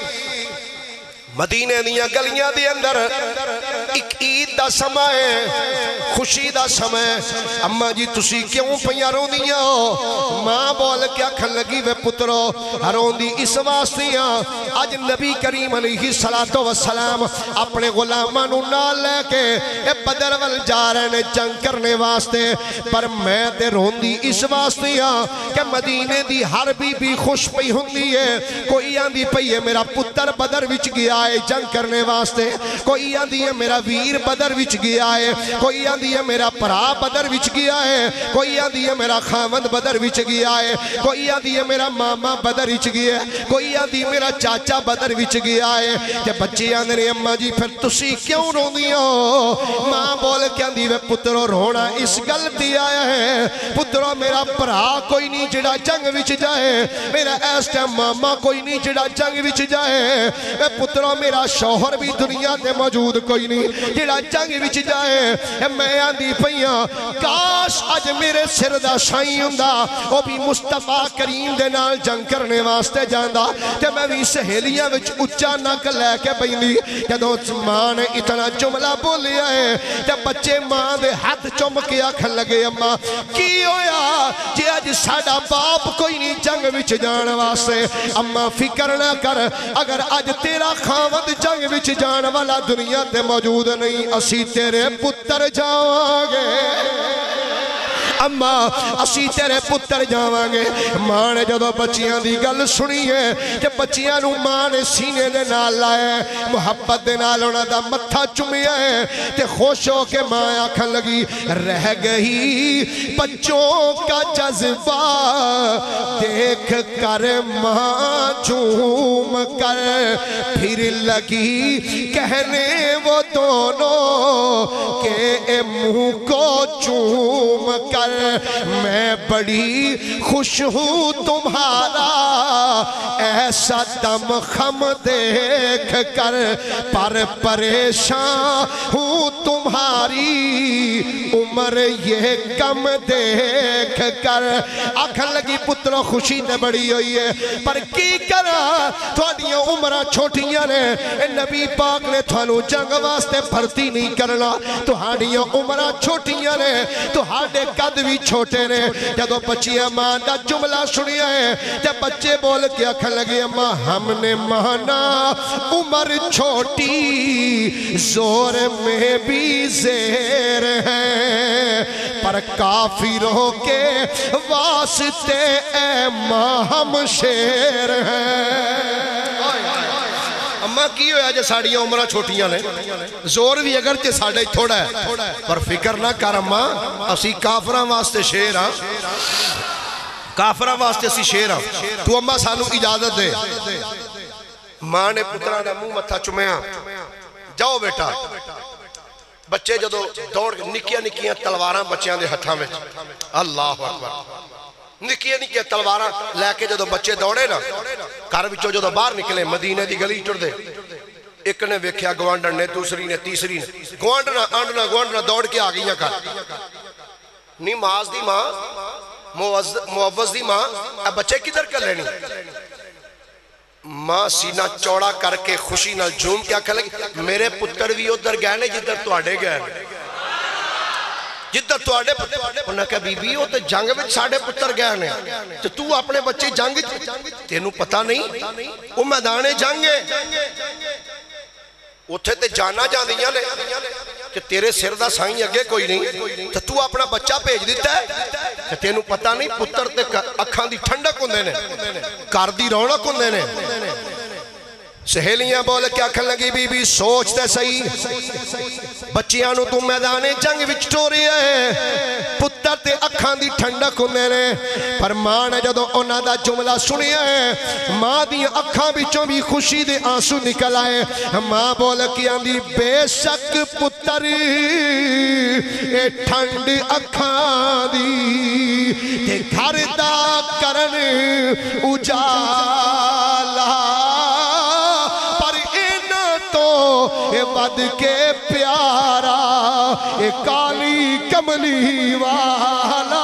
مدینے دیاں گلیاں دی اندر ایک عید دا سما ہے, خوشی دا سما ہے, اماں جی تسی کیوں پیاں رون دیاں ہو؟ ماں بول کے آکھن لگی وے پترو رون دی اس واسطیاں آج نبی کریم علیہ السلام اپنے غلاماں نو نال لے کے اے بدر ول جا رہے نے جنگ کرنے واسطے, پر میں تے رون دی اس واسطیاں کہ مدینے دی ہر بی بی خوش پئی ہوندی ہے. کوئی آندی پئی ہے میرا پتر بدر وچ گیا ہے جنگ کرنے واسطے, کوئی آندی ہے میرا ویر بدر وچ گیا ہے, کوئی آندی ہے میرا پرا بدر وچ گیا ہے, کوئی آندی ہے میرا خامد بدر وچ گیا ہے, کوئی آندی ہے میرا ماما بدر وچ گیا ہے, کوئی آندی میرا چاچا بدر وچ گیا ہے. کہ بچے آندے نے اماں جی پھر تسی کیوں روندی ہو؟ ماں بول کے آندی وے پترو رونا اس گل تے آیا ہے, پترو میرا پرا کوئی نہیں جڑا جنگ وچ جائے, میرا اس ٹائم ماما کوئی نہیں جڑا جنگ وچ جائے, اے پترو میرا شوہر بھی دنیا تے موجود کوئی نہیں جڑا جنگ وچ جائے. میں آندی پیاں کاش اج میرے سر دا شائی ہوندا او بھی مصطفیٰ کریم دے نال جنگ کرنے واسطے جاندا تے میں بھی سہیلیاں وچ اچا نک لے کے بیندی. جدوں ماں نے اتنا جملہ بولیا ہے تے بچے ماں دے ہاتھ چوم کے آکھن لگے اماں کی ہویا جے اج ساڈا باپ کوئی نہیں جنگ وچ جان واسطے. اماں فکر نہ کر, اگر اج تیرا خاوند جنگ وچ جان والا دنیا تے موجود نہیں اسی تیرے پتر جاواں گے. اماں اسی تیرے پتر جاواں گے. ماں نے جدو بچیاں دی گل سنی ہے کہ بچیاں نو ماں نے سینے دے نال لائے, محبت دے نال انہاں دا متھا چومیا ہے تے خوش ہو کے ماں آکھن لگی رہ گئی بچوں کا جذبہ دیکھ کر ماں جھوم کر, پھر لگی کہنے وہ دونوں کہ اے منہ کو چوم کر, کر میں بڑی خوش ہوں تمہارا ایسا دم خم دیکھ کر، پر پریشان ہوں تمہاری عمر یہ کم دیکھ کر۔ آکھن لگی پترو خوشی تے بڑی ہوئی ہے پر کی کرا تھوڑیاں عمرہ چھوٹیاں نے، نبی پاک نے تھانو جنگ واسطے بھرتی نہیں کرنا، تہاڑیاں عمرہ چھوٹیاں نے، تہاڑے قد بھی چھوٹے نے۔ جدو بچیاں ماں دا جملہ سنیا ہے جب بچے بول کے آکھن لگے اماں ہم نے مانا عمر چھوٹی زور میں بھی زیر ہے، پر کافروں کے واسطے اے ماں ہم شیر ہیں۔ اماں کی ہویا جے ساڑیاں عمرہ چھوٹیاں نے، زور بھی اگرچہ ساڑے تھوڑا ہے، پر فکر نہ کر اماں اسی کافرہ واسطے شیر ہاں، کافرہ واسطے اسی شیر ہاں، تو اماں سانو اجازت دے۔ ماں نے پترہ نے منہ متھا چمیا، جاؤ بیٹا۔ بچے جدو دوڑ نکیاں نکیاں تلواراں بچیاں دے ہتھاں میں، اللہ اکبر، نکیاں نکیاں تلواراں لے کے جدو بچے دوڑے نا، گھر وچوں جدو باہر نکلے مدینے دی گلی چڑھ دے، ایک نے ویکھیا گوانڈن نے، دوسری نے، تیسری نے، گوانڈنا آنڈنا گوانڈنا دوڑ کے آگئیاں کر نہیں معاذ دی ماں، معوض دی ماں، اب بچے کدھر کر لینی؟ ماں سینہ چوڑا کر کے خوشی نال جھوم کیا کہہ لگی میرے پتر بھی ادھر گئے نے جدھر تواڈے گئے نے، جدھر تواڈے پتر۔ انہوں نے کہا بی بی وہ تے جنگ میں ساڑھے پتر گئے نے، تو تو اپنے بچے جنگ تینوں پتہ نہیں وہ میدان جنگ ہے، اتھے تے جانا جان دیاں نے کہ تیرے سر دا سائیں اگے کوئی نہیں، تو تو اپنا بچہ بھیج دیتا ہے کہ تینوں پتہ نہیں پتر تے اکھاں دی ٹھنڈک ہوندے نے، کار دی رونق ہوندے نے۔ سہیلیاں بول کے آکھن لگی بی بی سوچ تے صحیح، بچیاں نو تو میدان جنگ وچ ٹورے ہے، پتر تے اکھاں دی ٹھنڈک ہوندے نے، پر ماں نے جدو انہاں دا جملہ سنیا ہے ماں دی اکھاں وچوں بھی خوشی دے آنسو نکل آئے۔ ماں بول کے آندی بے شک پتر اے ٹھنڈ اکھاں دی تے گھر دا کرن اجالا، اے بد کے پیارا اے کالی کملی والا،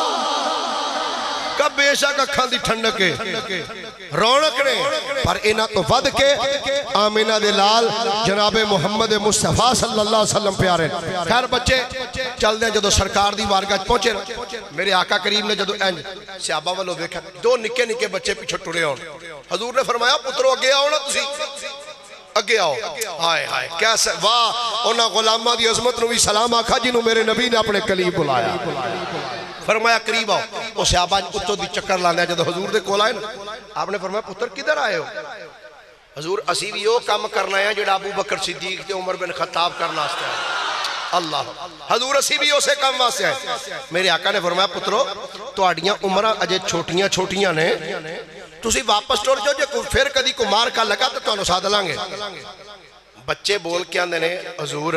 کب بے شک اکھاں دی ٹھنڈکے رونق نے، پر اینا تو ود کے آمینہ دے لال جناب محمد مصطفیٰ صلی اللہ علیہ وسلم پیارے۔ خیر بچے چل دیں جدو سرکار دی وارگاہ پہنچے، میرے آقا کریم نے جدو اینج صحابہ والو دیکھا دو نکے نکے بچے پیچھے ٹرے ہون، حضور نے فرمایا پترو اگے آؤ نا تسی، اگے آؤ۔ ہائے ہائے کیسے واہ انہاں غلامہ دی عظمت نو بھی سلام آکھا جنہوں میرے نبی نے اپنے قریب بلایا، فرمایا قریب آؤ۔ وہ صحابہ اتو دی چکر لاندے جدو حضور دے کول آئے نا، آپ نے فرمایا پتر کدھر آئے ہو؟ حضور اسی بھی وہ کام کرنا ہے جڑا ابو بکر صدیق تے عمر بن خطاب کرنا آستے ہیں، اللہ حضور اسی بھی اسے کام واسطے ہیں۔ میرے آقا نے فرمایا پترو تو آڑیاں عمرہ اجے چھوٹیاں چھوٹیاں نے، تُسی واپس ٹور جو جے پھر کدی کو مار کا لگا تو تانوں ساتھ لانگے۔ بچے بول کے آندے نے حضور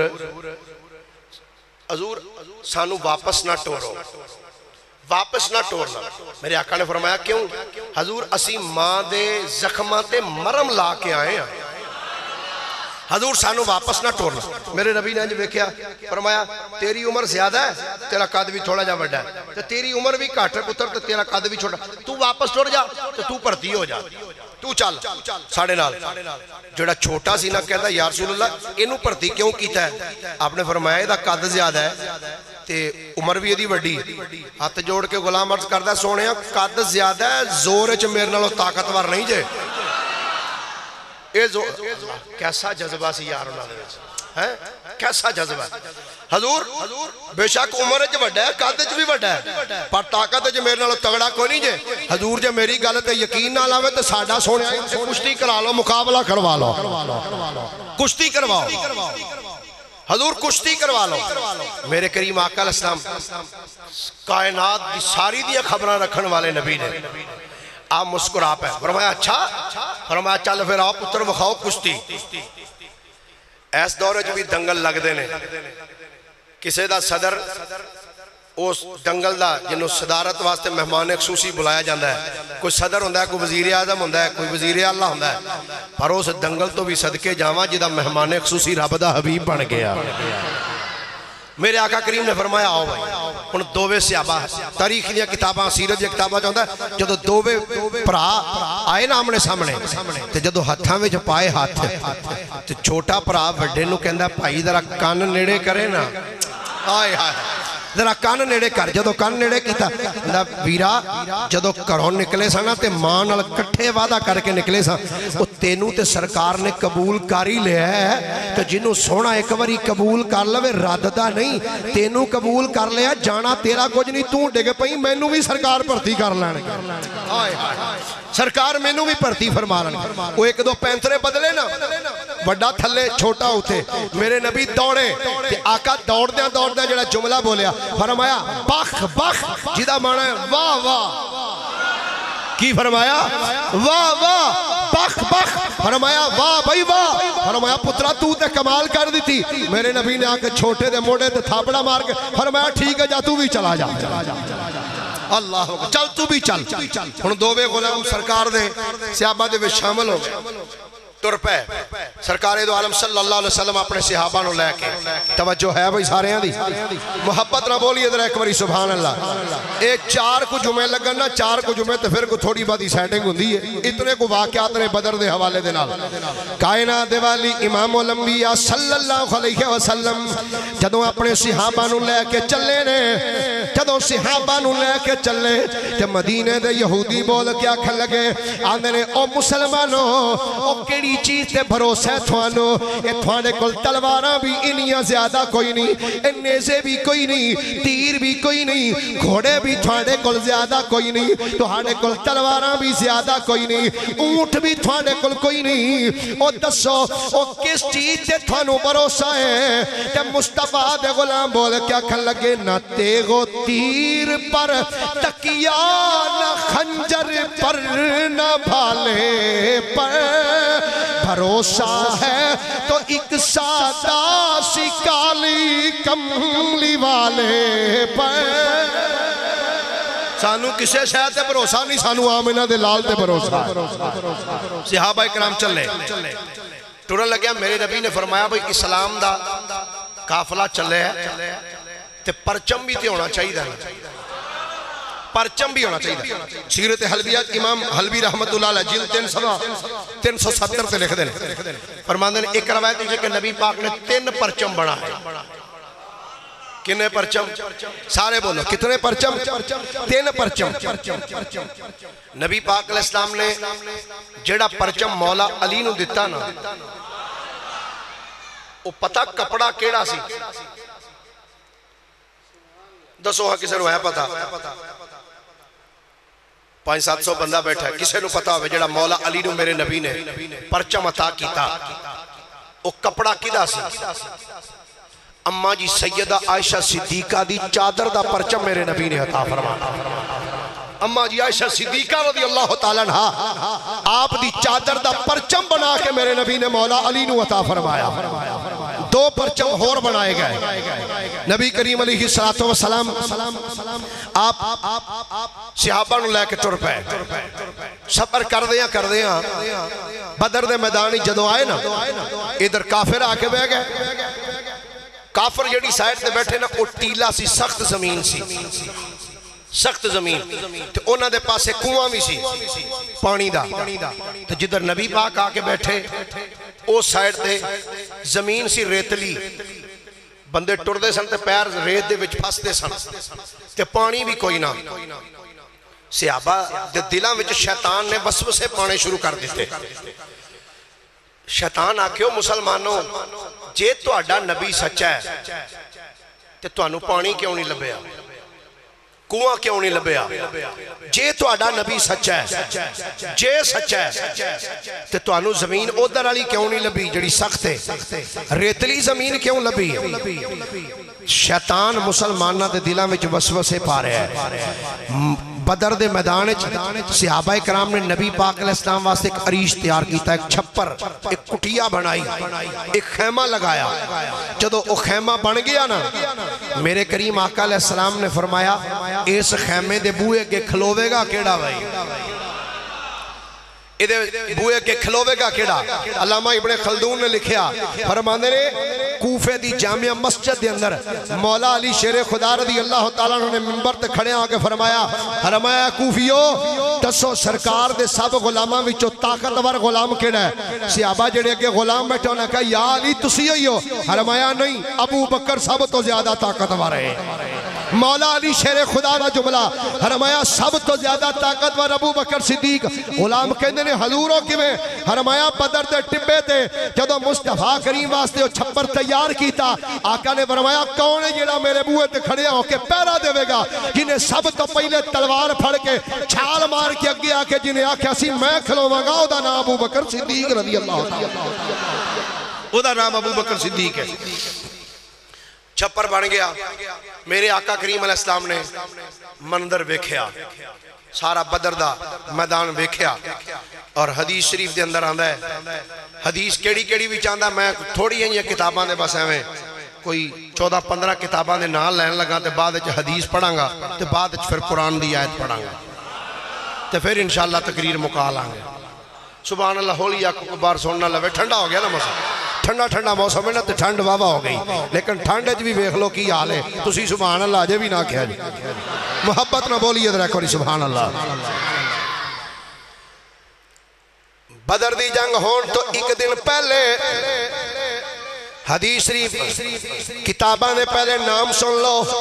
حضور سانو واپس نہ ٹورو، واپس نہ ٹورنا۔ میرے آقا نے فرمایا کیوں؟ حضور اسی ماں دے زخمہ تے مرم لا کے آئے ہیں، حضور سانو واپس نہ ٹورنا۔ میرے نبی نے جو کیا فرمایا تیری عمر زیادہ ہے، تیرا قد بھی تھوڑا جا بڑا ہے، تو تیری عمر بھی کاٹ ہے پتر تو تیرا قد بھی چھوٹا، تو واپس ٹور جا تو تو پرتی ہو جا، تو چل ساڑھے نال۔ جوڑا چھوٹا سی نہ کہتا یا رسول اللہ انہوں پرتی کیوں کیتا ہے؟ آپ نے فرمایا یہ دا قد زیادہ ہے تے عمر بھی یہ وڈی، ہاتھ جوڑ کے غلام عرض کردہ سونے قد زیادہ ہے زور چ میرے نالوں طاقتور نہیں جے۔ کیسا جذبہ سی یار انہوں نے، کیسا جذبہ حضور بے شک عمر جو بڑھا ہے قد بھی بڑھا ہے پر طاقت جو میرے نالوں تگڑا کوئی نہیں جے۔ حضور جو میری گل تے یقین نہ لاوے تو ساڈا سونے کشتی کرا لو، مقابلہ کروا لو، کشتی کرواؤ حضور، کشتی کروا لو۔ میرے کریم آقا علیہ السلام کائنات دی ساری دیا خبریں رکھن والے نبی نے، آپ مسکرا پہ فرمایا اچھا، فرمایا چل پھر آؤ پتر وکھاؤ کشتی۔ ایس دورے جو بھی دنگل لگ دینے، کسے دا صدر اس دنگل دا جنہوں صدارت واسطے مہمان خصوصی بلایا جاندہ ہے. کوئی صدر ہوندہ ہے, کوئی وزیر اعظم ہوندہ ہے, کوئی وزیر اعلیٰ ہوندہ ہے, پر اس دنگل تو بھی صدقے جاواں جدہ مہمان خصوصی رب دا حبیب بن گیا. میرے آقا کریم نے فرمایا آؤ بھائی ان دووے صحابہ تاریخ دیا کتاباں سیرت دیا کتاباں چاہتا ہے جدو دووے پرا آئے نا آمنے سامنے تے جدو ہتھاں میں جو پائے ہاتھ تے چھوٹا پرا وڈے نو کہندہ بھائی ذرا کان نیڑے کرے نا آئے آئے ذرا کان نیڑے کر جدو کان نیڑے کیتا ویرا جدو کرون نکلے سا نا تے ماں نال کٹھے وعدہ کر کے نکلے سا او تینوں تے سرکار نے قبول کاری لیا ہے تو جنہوں سونا ایک باری قبول کر لوے راددہ نہیں تینوں قبول کر لیا جانا تیرا کچھ نہیں تو ڈگے پئی مینوں بھی سرکار پرتی کر لینے سرکار مینوں بھی پرتی فرما لینے وہ ایک دو پینترے بدلے نا وڈا تھلے چھوٹا ہوتے میرے نبی دوڑے کہ آقا دوڑ دیا دوڑ دیا جڑا جملہ بولیا فرمایا بخ بخ جدہ مانا ہے واہ واہ کی فرمایا واہ واہ بخ بخ فرمایا واہ بھائی واہ فرمایا پترہ تو تے کمال کر دی تھی میرے نبی نے آکے چھوٹے دے موڑے تے تھاپڑا مار کے فرمایا ٹھیک ہے جا تو بھی چلا جا اللہ چل تو بھی چل ہن دووے غلام سرکار دے صحابہ دے وچ شامل ہو تر پہ سرکار دو عالم صلی اللہ علیہ وسلم اپنے صحابہ نو لے کے توجہ ہے بھئی سارے ہیں دی محبت نہ بولی ادھر ایک باری سبحان اللہ ایک چار کو جمعے لگن نا چار کو جمعے تو پھر کو تھوڑی بادی سیٹنگ ہوں دی ہے اتنے کو واقعات نے بدر دے حوالے دے نال کائنات والی امام الانبیاء صلی اللہ علیہ وسلم جدوں اپنے صحابہ نو لے کے چلے نے جدوں صحابہ نو لے کے چلے تے مدینے دے یہودی بول کیا کھل لگے آندے نے او مسلمانوں او کیڑی چیز تے بھروسہ تھوانو اے تھوانے کل تلواراں بھی انیاں زیادہ کوئی نہیں اے نیزے بھی کوئی نہیں تیر بھی کوئی نہیں گھوڑے بھی تھوانے کل زیادہ کوئی نہیں تھوانے کل تلواراں بھی زیادہ کوئی نہیں اونٹ بھی تھوانے کل کوئی نہیں او دسو او کس چیز تے تھوانو بھروسہ ہے تے مصطفیٰ دے غلام بول کیا کھل لگے نہ تیغ و تیر پر تکیہ نہ خنجر پر نہ بھالے پر بھروسہ ہے تو ایک سادہ سی کالی کملی والے پر سانو کسے شاید تے بھروسہ نہیں سانو آمینہ دے لال تے بھروسہ صحابہ اکرام چلے ٹورن لگیا میرے نبی نے فرمایا بھئی اسلام دا قافلہ چلے ہے تے پرچم بھی تے ہونا چاہیے دا پرچم بھی ہونا چاہیے سیرت حلبیات امام حلبی رحمت اللہ علیہ جلد تین سوا تین سو ستر سے لکھ دینے فرماندے نے ایک روایت ہے کہ نبی پاک نے تین پرچم بنا ہے کنے پرچم سارے بولو کتنے پرچم تین پرچم نبی پاک علیہ السلام نے جڑا پرچم مولا علی نو دیتا نا وہ پتہ کپڑا کیڑا سی دسو ہاں کسے نو ہے پتہ پانچ سات سو بندہ بیٹھا ہے کسے نو پتا ہوئے جڑا مولا علی نو میرے نبی نے پرچم عطا کیتا وہ کپڑا کدا سی اماں جی سیدہ عائشہ صدیقہ دی چادر دا پرچم میرے نبی نے عطا فرمایا اماں جی عائشہ صدیقہ رضی اللہ تعالیٰ عنہ آپ دی چادر دا پرچم بنا کے میرے نبی نے مولا علی نو عطا فرمایا دو پرچم ہور بنائے گئے نبی کریم علیہ السلام آپ صحابہ نو لے کے ٹر پہ سفر کر دیا کر دیا بدر دے میدانی جدو آئے نا ادھر کافر آ کے بہ گئے کافر جڑی سائٹ تے بیٹھے نا وہ ٹیلا سی سخت زمین سی سخت زمین تو انہاں دے پاسے کنواں بھی سی پانی دا تو جدھر نبی پاک آ کے بیٹھے او سائٹ تے زمین سی ریتلی بندے ٹر دے سن تے پیر ریت دے وچ پھس دے سن تے پانی بھی کوئی نہ صحابہ دے دلاں وچ شیطان نے وسوسے پانے شروع کر دیتے شیطان آکھیو مسلمانوں جے تہاڈا نبی سچا ہے تے تانوں پانی کیوں نہیں لبیا کنواں کیوں نہیں لبیا جے تہاڈا نبی سچا ہے جے سچا ہے تے تانوں زمین ادھر والی کیوں نہیں لبی جڑی سخت ہے ریتلی زمین کیوں لبی شیطان مسلماناں دے دلاں وچ وسوسے پا رہا ہے بدر دے میدان صحابہ کرام نے نبی پاک علیہ السلام واسطے ایک عریش تیار کیتا، ایک چھپر، ایک کٹیا بنائی، ایک خیمہ لگایا۔ جدو وہ خیمہ بن گیا نا، میرے کریم آقا علیہ السلام نے فرمایا اس خیمے دے بوئے کے کھلوے گا کیڑا بھائی، بوئے کے کھلوے گا کیڑا؟ علامہ ابن خلدون نے لکھیا، فرمانے نے کوفے دی جامعہ مسجد دے اندر مولا علی شیر خدا رضی اللہ تعالیٰ نے منبر تے کھڑے آکے فرمایا، فرمایا کوفیو دسو سرکار دے سب غلامہ وچو طاقتور غلام کیڑا ہے؟ صحابہ جڑے کے غلام بیٹھے ہونا کہا یا علی تسی ہوئی ہو؟ فرمایا نہیں، ابو بکر سب تو زیادہ طاقتور ہے۔ مولا علی شیر خدا دا جملہ، فرمایا سب تو زیادہ طاقتور ابو بکر صدیق۔ غلام کہنے نے حضوروں کی میں، فرمایا بدر دے ٹبے تے جدو مصطفیٰ کریم واسطے چھپر تیار کیتا، آقا نے فرمایا کون ہے جیڑا میرے بوئے تے کھڑے ہو کے پیرا دے گا، جنہیں سب تو پہلے تلوار پھڑ کے چھال مار کے اگے آکے جنہیں آکھا سی میں کھلوں گا، او دا نام ابو بکر صدیق رضی اللہ تعالیٰ، او دا نام ابو بکر صدیق ہے۔ چھپر بن گیا، میرے آقا کریم علیہ السلام نے منظر ویکھیا، سارا بدر دا میدان ویکھیا، اور حدیث شریف دے اندر آندہ ہے، حدیث کیڑی کیڑی بھی چاندہ، میں تھوڑی ہیں یہ کتاباں دے بس ہیں کوئی چودہ پندرہ کتاباں دے نال لین لگا تے بعد اچھ حدیث پڑھاں گا تے بعد اچھ پھر قرآن دی آیت پڑھاں گا تے پھر انشاءاللہ تقریر مکال آنگے۔ سبحان اللہ، ہولی آکھ کو بار سننا لوے، ٹھنڈا ہو گیا نا موسم، ٹھنڈا ٹھنڈا موسم ہے نا تے ٹھنڈ واوا ہو گئی، لیکن ٹھنڈ اچھ بھی ویکھ لو کی حال ہے، تسی سبحان اللہ آجے بھی نہ کہہ جی، محبت نہ بولی ادھر کوئی سبحان اللہ۔ بدر دی جنگ ہون تو ایک دن پہلے حدیث شریف کتاباں نے پہلے نام سن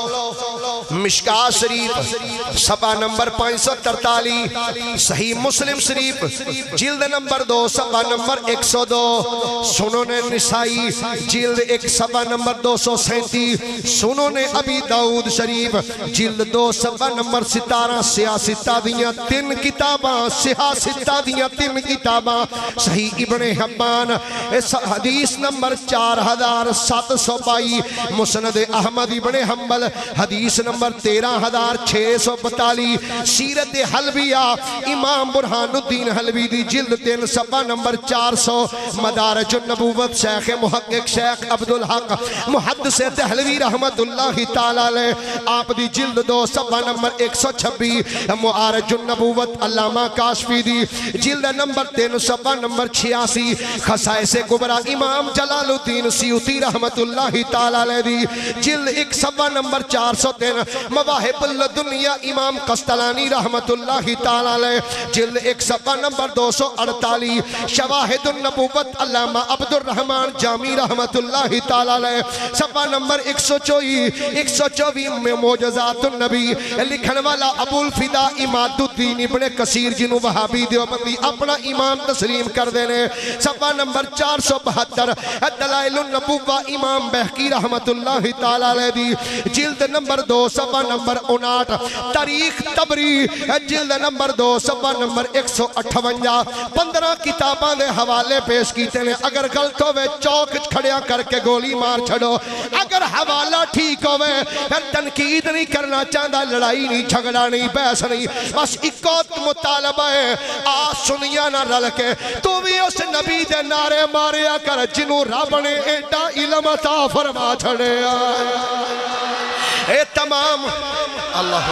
لو، مشکاہ شریف صفحہ نمبر پانچ سو ترتالی، صحیح مسلم شریف جلد نمبر دو صفحہ نمبر ایک سو دو، سنن نسائی جلد ایک صفحہ نمبر دو سو سینتی، سنن ابی داؤد شریف جلد دو صفحہ نمبر ستارہ، سیاستہ دیاں تین کتاباں، سیاستہ دیاں تین کتاباں، صحیح ابن حبان حدیث نمبر چار ہزار سات سو بائی، مسند احمد ابن حنبل حدیث نمبر تیرہ ہزار چھ سو بتالی، سیرت حلویہ امام برہان الدین حلوی دی جلد تین صفحہ نمبر چار سو، مدارج النبوت شیخ محقق شیخ عبدالحق محدث دہلوی رحمت اللہ تعالیٰ علیہ، آپ دی جلد دو صفحہ نمبر ایک سو چھبی، معارج النبوت علامہ کاشفی دی جلد نمبر تین صفحہ نمبر چھیاسی، خصائص کبرى امام جلال الدین سیوطی رحمت اللہ تعالیٰ علیہ دی جلد ایک صفحہ نمبر چار سو تین، مواہب الدنیا امام قسطلانی رحمت اللہ تعالیٰ علیہ جلد ایک صفحہ نمبر دو سو اڑتالی، شواہد النبوت علامہ عبد الرحمن جامی رحمت اللہ تعالیٰ علیہ صفحہ نمبر ایک سو چوئی ایک سو چوی میں موجزات النبی، لکھن والا ابو الفدا اماد الدین ابن کثیر جنہوں وہابی دیوبندی اپنا ایمان تسلیم کر دینے، صفحہ نمبر چار سو بہتر، دلائل النبوہ امام بہقی رحمت اللہ تعالیٰ علیہ دی جلد نمبر دو صفحہ نمبر اناٹھ، تاریخ تبری جلد نمبر دو صفحہ نمبر ایک سو اٹھونجا، پندرہ کتاباں دے حوالے پیش کیتے ہیں، اگر غلط ہوئے چوک کھڑیا کر کے گولی مار چھڑو، اگر حوالہ ٹھیک ہوئے پھر تنقید نہیں کرنا چاہتا، لڑائی نہیں جھگڑا نہیں بحث نہیں، بس اکوت مطالبہ ہے، آ سنیا نہ رل کے تو بھی اس نبی دے نعرے ماریا کر جنہوں رب نے ایڈا علم عطا فرما چھڑے اے تمام اللہ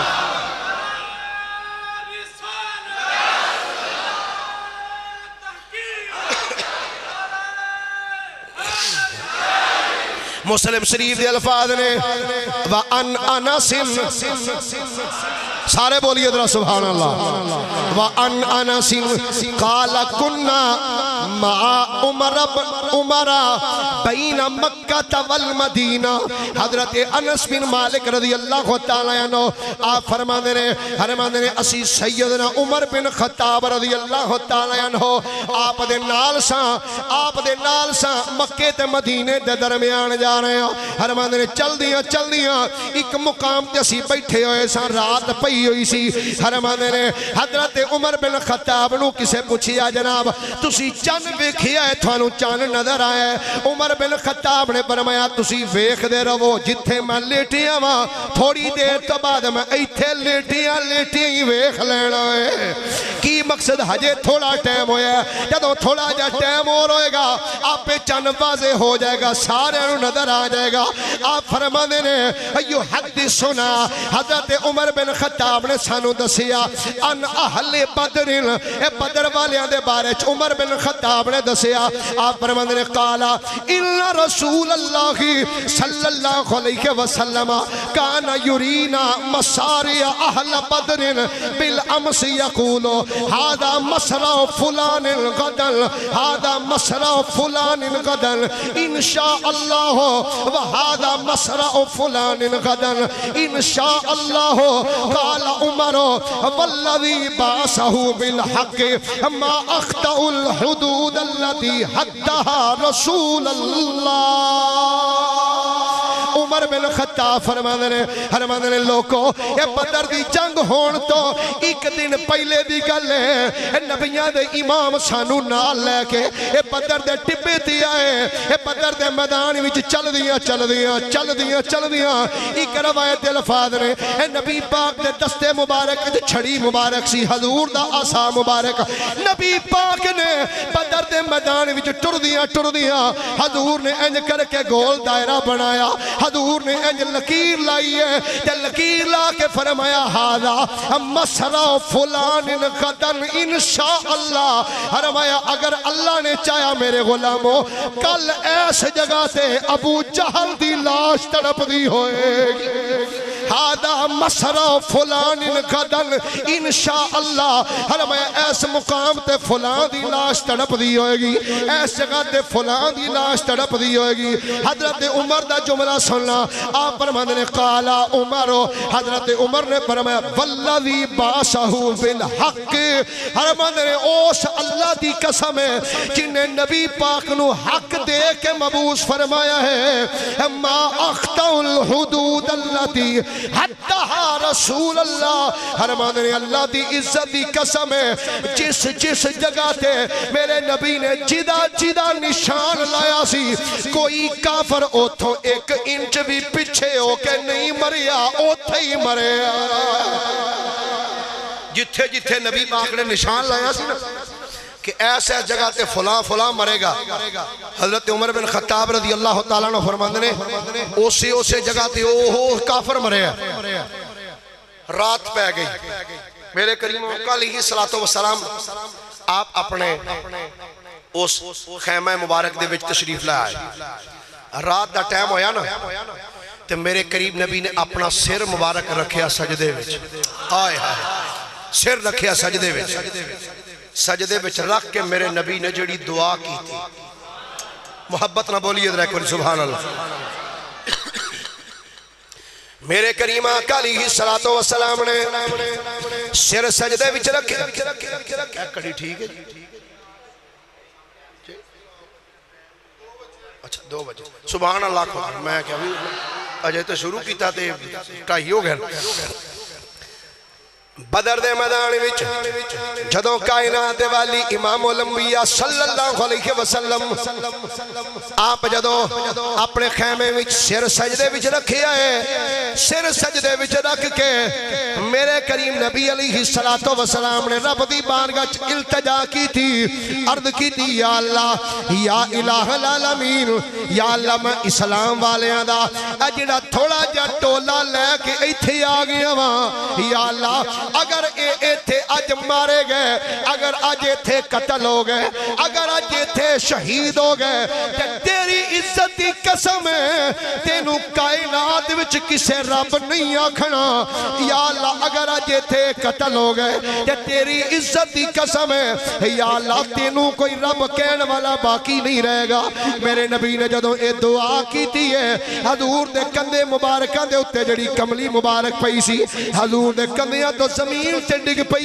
مسلم شریف دے الفاظ نے وَأَنْ أَنَسٍ سارے بولیے ذرا سبحان اللہ وَأَنْ أَنَسٍ قَالَ كُنَّا مَعَ عُمَرَ بَيْنَ مَكَّةَ وَالْمَدِينَ، حضرت انس بن مالک رضی اللہ تعالیٰ عنہ آپ فرمانے نے فرمانے نے اسی سیدنا عمر بن خطاب رضی اللہ تعالیٰ عنہ آپ دے نال ساں آپ دے نال ساں مکے تے مدینے دے درمیان جا رہے ہیں، فرمانے نے چل دیاں چل دیاں ایک مقام تے اسی بیٹھے ہوئے ساں، رات پئی ہوئی سی، فرمانے نے حضرت عمر بن خطاب نو کسے پوچھیا جناب تسی چن ویکھیا ہے تھانوں چن نظر آیا ہے عمر بن خطاب نے فرمایا تسی ویکھ دے رہو جتھے میں لیٹیاں وا تھوڑی دیر تو بعد میں ایتھے لیٹیاں لیٹیاں ہی ویکھ لینا ہے کی مقصد ہجے تھوڑا ٹائم ہویا ہے جدوں تھوڑا جا ٹائم اور ہوئے گا آپ پہ چن واضح ہو جائے گا سارے نظر آ جائے گا آپ فرمانے نے ایو حدیثنا حضرت عمر بن خطاب نے سانو دسیا ان اہل بدر اے بدر والیاں دے بارے عمر بن خطاب نے دسیا آپ فرمانے نے قالا ان رسول اللہ صلی اللہ علیہ وسلم کان یرینا مساری اہل بدر بالامس یقولو هذا مسرع فلان غدل هذا مسرع فلان غدل ان شاء الله وهذا مسرع فلان غدل ان شاء الله قال عمر والذي بعثه بالحق ما اخطأ الحدود التي حدها رسول الله عمر بن خطاب فرمانے نے فرمانے نے لوگو اے بدر دی جنگ ہون تو ایک دن پہلے دی گل ہے نبیاں دے امام سانو نال لے کے اے بدر دے ٹبے تے آئے اے بدر دے میدان وچ چل دیاں چل دیاں چل دیاں چل دیاں ایک روایت دے الفاظ نے اے نبی پاک دے دستے مبارک تے چھڑی مبارک سی حضور دا عصا مبارک نبی پاک نے بدر دے میدان وچ ٹر دیاں ٹر دیاں حضور نے انج کر کے گول دائرہ بنایا حضور نے انج لکیر لائی ہے تے لکیر لا کے فرمایا ہاذا مسرع فلان غدن انشاءاللہ فرمایا اگر اللہ نے چاہیا میرے غلاموں کل ایس جگہ سے ابو جہل دی لاش تڑپ دی ہوئے گی هذا مسرع فلان غدن انشاءاللہ فرمایا ایس مقام تے فلان دی لاش تڑپ دی ہوئے گی ایس جگہ تے فلان دی لاش تڑپ دی ہوئے گی حضرت عمر دا جملہ سننا آپ فرمانے نے قالا عمر حضرت عمر نے فرمایا والذی باسہو بالحق فرمانے نے اوس اللہ دی قسم ہے جنہیں نبی پاک نو حق دے کے مبوس فرمایا ہے ما اخطأ الحدود اللتی حدہا رسول اللہ فرمانے نے اللہ دی عزت دی قسم ہے جس جس جگہ تے میرے نبی نے جدہ جدہ نشان لایا سی کوئی کافر اوتھو ایک انچ بھی پچھے ہو کے نہیں مریا اوتھے ہی مریا جتھے جتھے نبی پاک نے نشان لایا سی نا کہ ایسے جگہ تے فلاں فلاں مرے گا حضرت عمر بن خطاب رضی اللہ تعالیٰ نے فرماندے نے اسی اسی جگہ تے اوہ کافر مرے رات پہ گئی میرے کریم علیہ السلام آپ اپنے اس خیمہ مبارک دے وچ تشریف لائے رات دا ٹائم ہویا نا تے میرے قریب نبی نے اپنا سر مبارک رکھیا سجدے وچ آئے آئے سر رکھیا سجدے وچ سجدے وچ رکھ کے میرے نبی نے جڑی دعا کی تھی محبت نہ بولیے ذرا کوئی سبحان اللہ میرے کریم آقا علیہ السلام نے سر سجدے وچ رکھے کڑی ٹھیک ہے اچھا دو بجے سبحان اللہ کو میں کیا بھی اجے تو شروع کیتا تے ٹائی ہو گیا بدر دے میدان وچ جدوں کائنات والی امام الانبیاء صلی اللہ علیہ وسلم آپ جدوں اپنے خیمے وچ سر سجدے وچ رکھے آئے سر سجدے وچ رکھ کے میرے کریم نبی علیہ السلام نے رب دی بارگاہ التجا کی تھی عرض کی تھی یا اللہ یا الہ العالمین یا اللہ میں اسلام والیاں دا اجڑا تھوڑا جا ٹولا لے کے ایتھے آ گیا وہاں یا اللہ اگر اے اے تھے اج مارے گئے اگر اج اے تھے قتل ہو گئے اگر اج اے تھے شہید ہو گئے تیری عزت دی قسم ہے تینوں کائنات وچ کسے رب نہیں آکھنا یا اللہ اگر اج اے تھے قتل ہو گئے تیری عزت دی قسم ہے یا اللہ تینوں کوئی رب کہن والا باقی نہیں رہے گا میرے نبی نے جدوں اے دعا کیتی ہے حضور دے کندھے مبارکاں دے اُتے جڑی کملی مبارک پئی سی حضور دے کندھیاں تو زمین تے ڈگ پئی ہے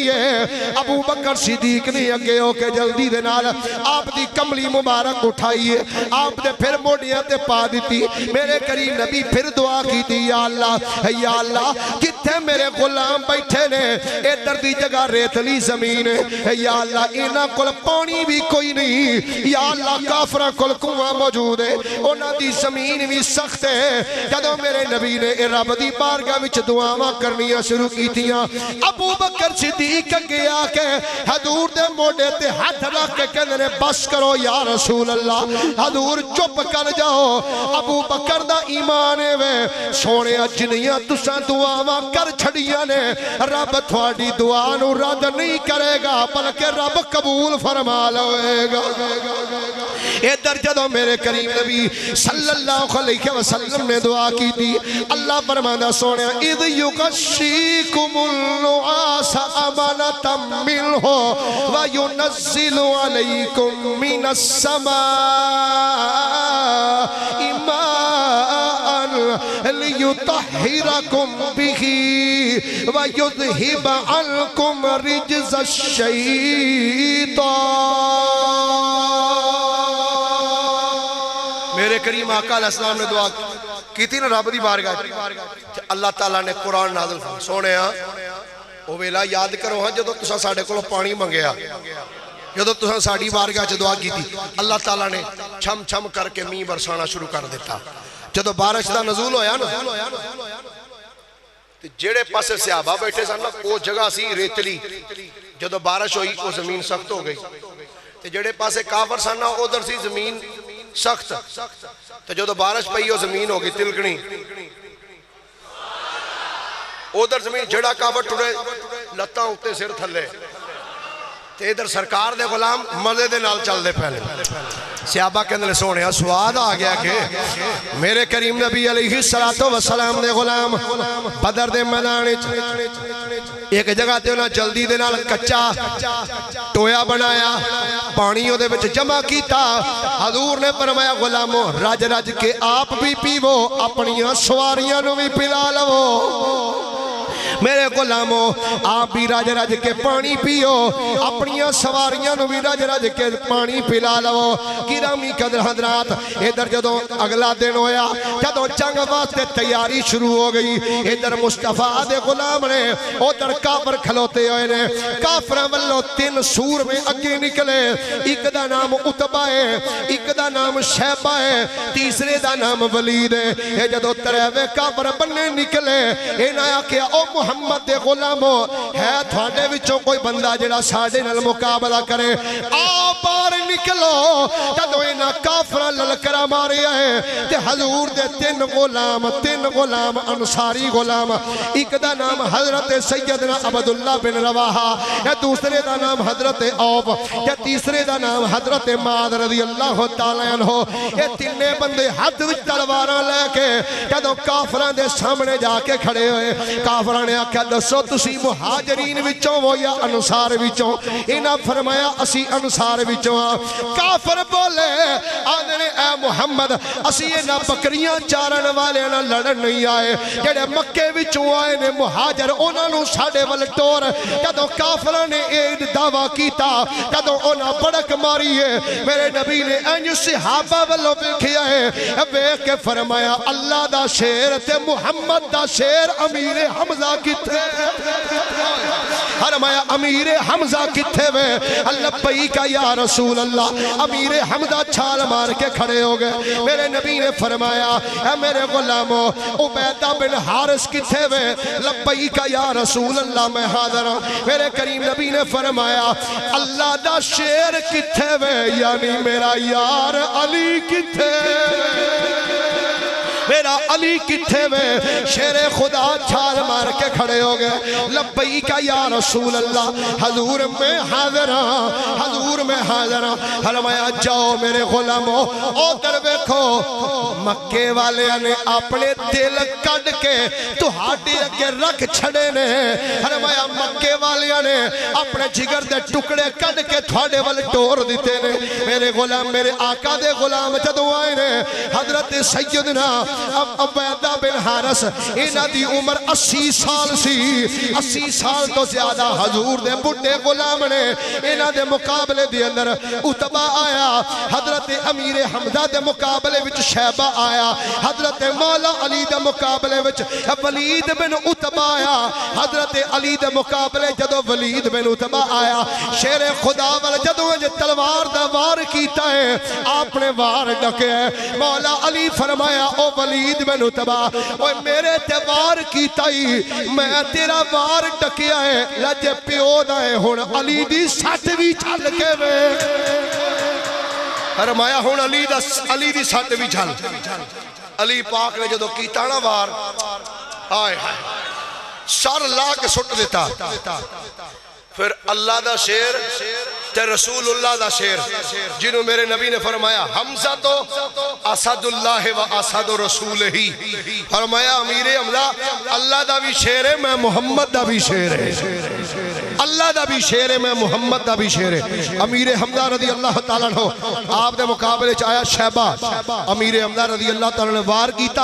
ابو بکر صدیق نے اگے ہو کے جلدی دے نال آپ دی کملی مبارک اٹھائیے آپ نے پھر موڑیاں تے پا دیتی میرے کریم نبی پھر دعا کی تھی یا اللہ یا اللہ کتھے میرے غلام بیٹھے نے اے دردی جگہ ریتلی زمین ہے یا اللہ اینا کل پانی بھی کوئی نہیں یا اللہ کافرہ کل کنواں موجود ہے اونا دی زمین بھی سخت ہے جدو میرے نبی نے اے رب دی بارگاہ وچ دعاواں کرنیاں شروع کی تھیاں ابو بکر صدیق گیا کہ حضور دے موڑے تے ہاتھ رکھ کے کہنے بس کرو یا رسول اللہ حضور چپ کر جاؤ ابو بکر دا ایمان ہے وے سونے جنیاں تساں دعاواں کر چھڑیاں نے رب تھوڑی دعا نو رد نہیں کرے گا بلکہ رب قبول فرما لوے گا ادھر جدو میرے کریم نبی صلی اللہ علیہ وسلم نے دعا کی تھی اللہ فرمانا سونے اذ یغشیکم النعاس امانتا منہ وینزل علیکم من السماء ماء لیطہرکم بہ ویذہب عنکم رجز الشیطان میرے کریم آقا علیہ السلام نے دعا کی تھی نا رب دی بارگاہ اللہ تعالیٰ نے قرآن نازل فرمایا سونے ہاں او ویلا یاد کرو ہاں جدو تساں ساڑے کو پانی منگیا جدو تساں ساڑی بارگاہ چ دعا کی تھی اللہ تعالیٰ نے چھم چھم کر کے می برسانا شروع کر دیتا جدو بارش دا نزول ہویا نا جیڑے پاسے صحابہ بیٹھے سن وہ جگہ سی ریتلی جدو بارش ہوئی وہ زمین سخت ہو گئی جیڑے پاسے کافر سن ادھر سی زمین سخت تو جو بارش پئی وہ زمین ہوگی تلکنی ادھر زمین جڑا کافر ٹرے لتاں اتے سر تھلے تے ادھر سرکار دے غلام مزے دے نال چل دے پہلے صحابہ کے اندر سونے سواد آ گیا کہ میرے کریم نبی علیہ السلام دے غلام بدر دے میدان ایک جگہ تے انہاں جلدی دے نال کچا ٹویا بنایا پانی دے وچ جمع کیتا حضور نے فرمایا غلامو رج رج کے آپ بھی پیو اپنیاں سواریاں نو بھی پلا لو میرے غلامو آپ بھی راج راج کے پانی پیو اپنیاں سواریاں نو بھی راج راج کے پانی پلا لو گرامی قدر حضرات ادھر جدو اگلا دن ہویا جدو جنگ واسطے تیاری شروع ہو گئی ادھر مصطفیٰ دے غلام نے ادھر کافر کھلوتے ہوئے نے کافر والو تین سور میں اگے نکلے ایک دا نام عتبہ ہے ایک دا نام شیبہ ہے تیسرے دا نام ولید ہے اے جدو تریوے کافر بننے نکلے اے نایا کیا او محمد دے غلامو ہے تھوڑے وچوں کوئی بندہ جڑا ساڑے نال مقابلہ کرے آ بار نکلو جدو اینا کافرہ للکرہ مارے آئے تے حضور دے تین غلام تین غلام انصاری غلام ایک دا نام حضرت سیدنا عبداللہ بن رواحہ یا دوسرے دا نام حضرت عوف یا تیسرے دا نام حضرت معاذ رضی اللہ تعالیٰ عنہ یہ تینے بندے حد وچ تلواراں لے کے جدو کافرہ دے سامنے جا کے کھڑے ہوئے کافرہ نے آکھا دسو تسی مہاجرین وچوں وہ یا انصار وچوں انہاں فرمایا اسی انصار وچوں کافر بولے آدھنے اے محمد اسی انہاں بکریاں چارن والے نہ لڑن نہیں آئے جڑے مکے وچوں آئے نے مہاجر انہاں نو ساڑے وال ٹور جدو کافرہ نے اید دعویٰ کیتا جدو انہاں بڑک ماری ہے میرے نبی نے انج صحابہ والو بیکھیا ہے بیک کے فرمایا اللہ دا شیر تے محمد دا شیر امیر حمزہ کتے فرمایا امیر حمزہ کتے وے اللہ پئی کا یا رسول اللہ امیر حمزہ چھال مار کے کھڑے ہو گئے میرے نبی نے فرمایا اے میرے غلاموں عبیدہ بن حارث کتے وے لبئی کا یا رسول اللہ میں حاضر ہوں میرے کریم نبی نے فرمایا اللہ دا شیر کتے وے یعنی میرا یار علی کتے میرا علی کتھے میں شیر خدا چھال مار کے کھڑے ہو گئے لبئی کا یا رسول اللہ حضور میں حاضر ہاں حضور میں حاضر ہاں فرمایا جاؤ میرے غلاموں اوتر بیکھو مکے والے نے اپنے دل کڑ کے تو ہاٹی اگے رکھ چھڑے نے فرمایا مکے والیاں نے اپنے جگر دے ٹکڑے کٹ کے تھوڑے والے ٹور دیتے نے میرے غلام میرے آقا دے غلام جدو آئے نے حضرت سیدنا عبیدہ بن حارث انہاں دی عمر اسی سال سی اسی سال تو زیادہ حضور دے بڑے غلام نے انہاں دے مقابلے دے اندر اتبا آیا حضرت امیر حمزہ دے مقابلے وچ شیبہ آیا حضرت مولا علی دے مقابلے وچ ولید بن اتبا آیا حضرت علی دے مقابلے جدو ولید بن اتبا آیا شیر خدا والا جدو جو تلوار دا وار کیتا ہے آپ نے وار ڈکے ہے مولا علی فرمایا او ولید بن اتبا اوہ میرے تے وار کیتا ہی میں تیرا وار ڈکیا ہے لجے پیو دائے ہون علی دی سٹ بھی چھل کے وے فرمایا ہون علی دا علی دی سٹ بھی چھل علی پاک نے جدو کیتا نا وار آئے سر لا کے سٹ دیتا پھر اللہ دا شیر تے رسول اللہ دا شیر جنہوں میرے نبی نے فرمایا حمزہ تو اسد اللہ و اسد رسول ہی فرمایا امیر حمزہ اللہ دا بھی شیر ہے میں محمد دا بھی شیر ہے اللہ دا بھی شیر ہے میں محمد دا بھی شیر ہے امیر حمزہ رضی اللہ تعالیٰ عنہ آپ دے مقابلے چاہیا شیبہ امیر حمزہ رضی اللہ تعالیٰ نے وار کیتا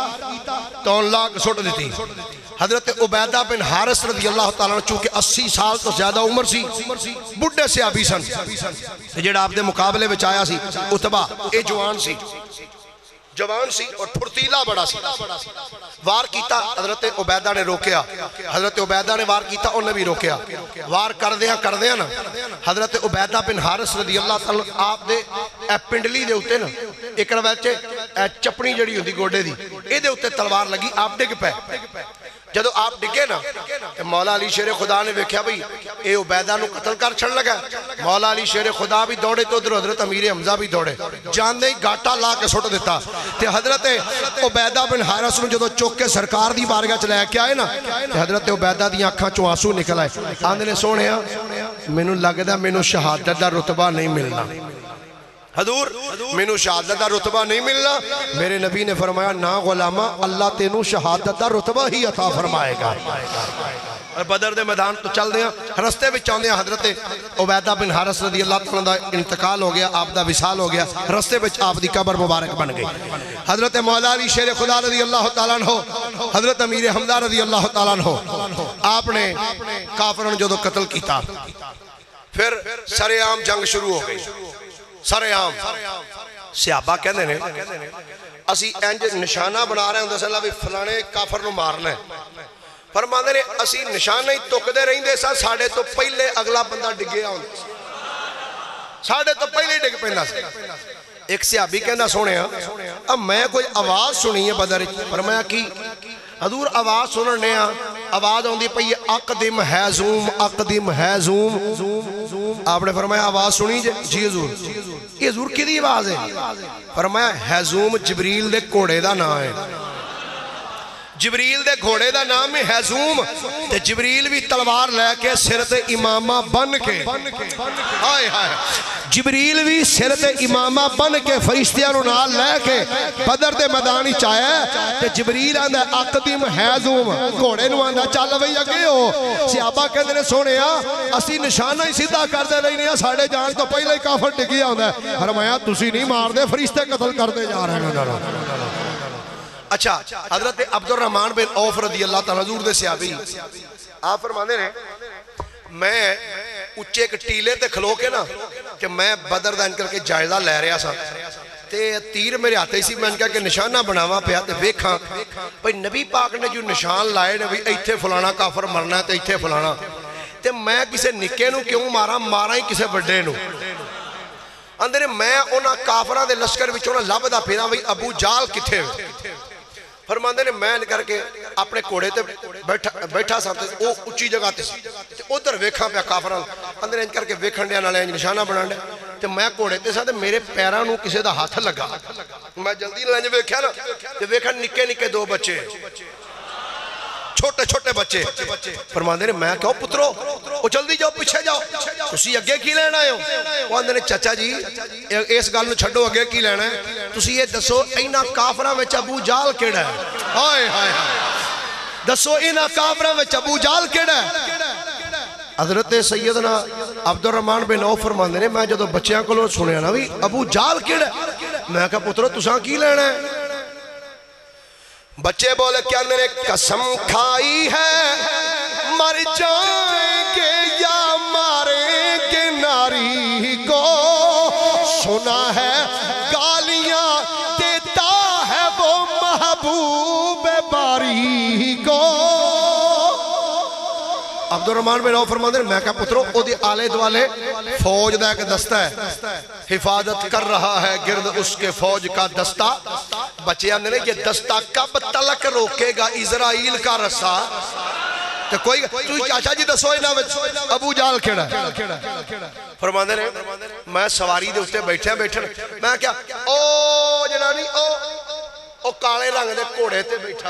تو اللہ کو سٹ دیتی حضرت عبیدہ بن حارث رضی اللہ تعالیٰ عنہ چونکہ اسی سال تو زیادہ عمر سی بڑھے سے ابھی سن جیڑا آپ دے مقابلے بچ آیا سی اتبا اے جوان سی جوان سی اور پھرتیلا بڑا سی وار کیتا حضرت عبیدہ نے روکیا حضرت عبیدہ نے وار کیتا انہیں بھی روکیا وار کر دیا کر دیا نا حضرت عبیدہ بن حارث رضی اللہ تعالیٰ آپ دے اے پنڈلی دے ہوتے نا ایک رویچے چپنی جڑی ہوتی گوڑے دی اے دے ہوتے تلوار لگی آپ ڈگ پہ جدو آپ ڈگے نا مولا علی شیر خدا نے ویکھیا بھئی اے عبیدہ نو قتل کر چھڑ لگا مولا علی شیر خدا بھی دوڑے تو در حضرت امیر حمزہ بھی دوڑے جان دے گاٹا لا کے سٹ دیتا تے حضرت عبیدہ بن حارث نو جدو چوک کے سرکار دی بارگاہ چلے کیا ہے نا تے حضرت عبیدہ دی آنکھاں چوں آنسو نکل آئے آندے نے سونے مینوں لگدا مینوں شہادت دا رتبہ نہیں ملنا حضور مینوں شہادت دا رتبہ نہیں ملنا میرے نبی نے فرمایا نا غلامہ اللہ تینوں شہادت دا رتبہ ہی عطا فرمائے گا اور بدر دے میدان تو چل دیا رستے بھی چاہتے ہیں حضرت عبیدہ بن حارث رضی اللہ تعالیٰ دا انتقال ہو گیا آپ دا وصال ہو گیا رستے بھی آپ دی قبر مبارک بن گئی حضرت مولا علی شیر خدا رضی اللہ تعالیٰ عنہ حضرت امیر حمزہ رضی اللہ تعالیٰ عنہ آپ نے کافروں جو دو قتل کیتا پھر سر عام جنگ شروع ہو گئی سر عام صحابہ کہنے نے اسی انج نشانہ بنا رہے ہیں دس اللہ بھی فلانے کافر نو مارنا ہے فرماندے نے اسی نشانہ ہی تکدے رہیں دے سا ساڑھے تو پہلے اگلا بندہ ڈگے آن ساڑھے تو پہلے ڈگ پہنا سے ایک صحابی کہنا سونے ہیں اب میں کوئی آواز سنی ہے بدر فرمایا کی حضور آواز سننے ہیں آواز ہوں دی پئی اقدم ہے زوم اقدم ہے زوم آپ نے فرمایا آواز سنی جی حضور یہ حضور کی دی آواز ہے فرمایا ہے زوم جبریل دے کوڑے دا نام ہے جبریل دے گھوڑے دا نام ہے حیزوم تے جبریل بھی تلوار لے کے سرت امامہ بن کے آئے آئے جبریل بھی سرت امامہ بن کے فرشتیاں نال لے کے بدر دے میدانی چاہے تے جبریل آندہ اقدم حیزوم گھوڑے نو آندہ چال وہی اگے ہو صحابہ کہتے نے سونے اسی نشانہ ہی سیدھا کر دے رہی نہیں ساڑھے جان تو پہلے ہی کافر ٹکی آندہ ہے فرمایا تسی نہیں مار دے فرشتے قتل کر دے جا رہے ہیں اچھا حضرت عبد الرحمن بن عوف رضی اللہ تعالیٰ حضور دے صحابی آپ فرمانے رہے میں اچھے ایک ٹیلے تے کھلو کے نا کہ میں بدر دا انکر کے جائزہ لے رہا سا تے تیر میرے آتے سی میں انکا کہ نشانہ بناوا پہ آتے ویکھاں بھئی نبی پاک نے جو نشان لائے نبی ایتھے فلانا کافر مرنا ہے تے ایتھے فلانا تے میں کسے نکے نو کیوں مارا مارا ہی کسے بڑے نو اندرے میں اونا کافرہ دے لشکر وچونا لب دا پھیرا بھئی ابو جال کتھے فرماندے نے میں کر کے اپنے کوڑے تے بیٹھا سا وہ اچھی جگہ تے سی ادھر ویکھاں پہ کافران اندر انج کر کے ویکھن دیا نالے نشانہ بنان دیا تے میں کوڑے تے سا تے میرے پیرانوں کسے دا ہاتھ لگا میں جلدی لنج ویکھا نا تے ویکھن نکے نکے دو بچے چھوٹے چھوٹے بچے فرماندے نے میں کہو پترو وہ جلدی جاؤ پیچھے جاؤ تسی اگے کی لینا ہے وہ اندر نے چچا جی اس گل میں چھڑو اگے کی لینا ہے تسی یہ دسو اینا کافرہ میں ابو جال کیڑا ہے ہائے ہائے دسو اینا کافرہ میں ابو جال کیڑا ہے حضرت سیدنا عبد الرحمن بن عوف فرماندے نے میں جدو بچیاں کو سنیا نا بھی ابو جال کیڑا میں کہا پترو تساں کی لینا ہے بچے بولے کیا نے قسم کھائی ہے مر جائیں گے یا ماریں گے ناری کو سنا ہے گالیاں دیتا ہے وہ محبوب باری کو عبد الرحمن بن عوف فرماندے میں کہا پترو او دی آلے دوالے فوج دا ایک دستہ ہے حفاظت کر رہا ہے گرد اس کے فوج کا دستہ بچے آنے نے یہ دستہ کب تلک روکے گا اسرائیل کا رسا تو کوئی تو چاچا جی دسوئے نا ابو جال کھڑا فرماندے نے میں سواری دے اٹھے بیٹھے بیٹھے میں کیا او جنانی او او کالے رنگ دے کوڑے تے بیٹھا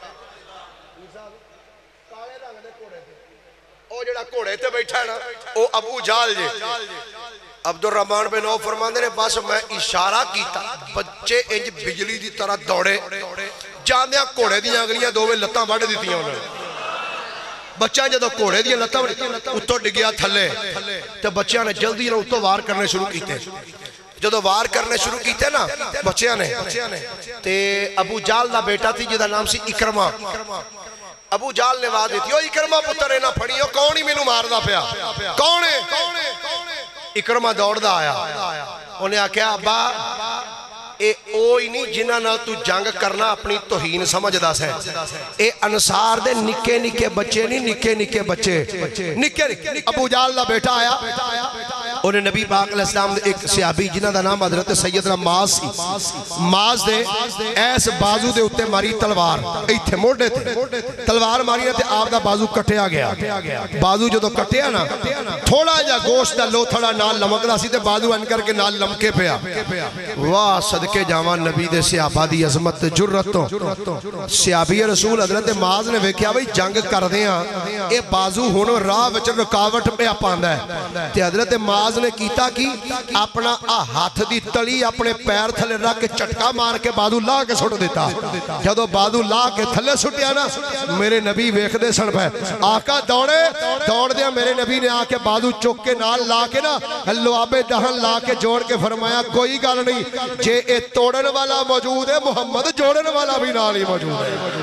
او جڑا کوڑے تے بیٹھا ہے نا او ابو جال جے عبد الرحمن بن عوف فرماندے نے بس میں اشارہ کیتا بچے انج بجلی دی طرح دوڑے جاندیاں کوڑے دیاں اگلیاں دوویں لتاں وڈ دتیاں انہوں نے بچہ جدو کوڑے دیاں لتاں اتو ڈگیا تھلے تے بچیاں نے جلدی نہ اتو وار کرنے شروع کیتے جدو وار کرنے شروع کیتے نا بچیاں نے تے ابو جال دا بیٹا تھی جدا نام سی اکرمہ ابو جال نے وعدے تھی او اکرمہ پتر اینا پھڑیو کون ہی مینوں ماردا پیا کون ہے اکرمہ دوڑ دا آیا انہیں آکھیا ابا اے اوئی نہیں جنہ نہ تو جنگ کرنا اپنی توہین سمجھ دا سے اے انصار دے نکے نکے بچے نہیں نکے نکے بچے نکے نکے ابو جال دا بیٹا آیا انہیں نبی پاک علیہ السلام دے ایک صحابی جنہ دا نام حضرت سیدنا معاذ سی معاذ دے ایس بازو دے اتے ماری تلوار ایتھے موڑے تھے تلوار ماری تے آپ دا بازو کٹیا گیا بازو جو تو کٹیا نا تھوڑا جا گوشت دا لو تھوڑا نال لمک دا سی تے بازو ان کر کے نال لمکے پیا واہ صدقے جاوان نبی دے صحابہ دی عظمت جرتوں صحابی رسول حضرت معاذ نے ویکھیا بھئی جنگ کر دیاں اے بازو ہونو راہ وچ رکاوٹ پہ پاندا ہے تے حضرت معاذ نے کیتا کی اپنا ہاتھ دی تلی اپنے پیر تھلے رکھ کے چٹکا مار کے بازو لا کے سٹ دیتا جدو بازو لا کے تھلے سٹیا نا میرے نبی ویکھ دے سن پہ آقا دوڑے دوڑ دیا میرے نبی نے آ کے بازو چوک کے نال لا کے نا لوابے دہن لا کے جوڑ کے فرمایا کوئی گل نہیں جے اے توڑن والا موجود ہے محمد جوڑن والا بھی نال ہی موجود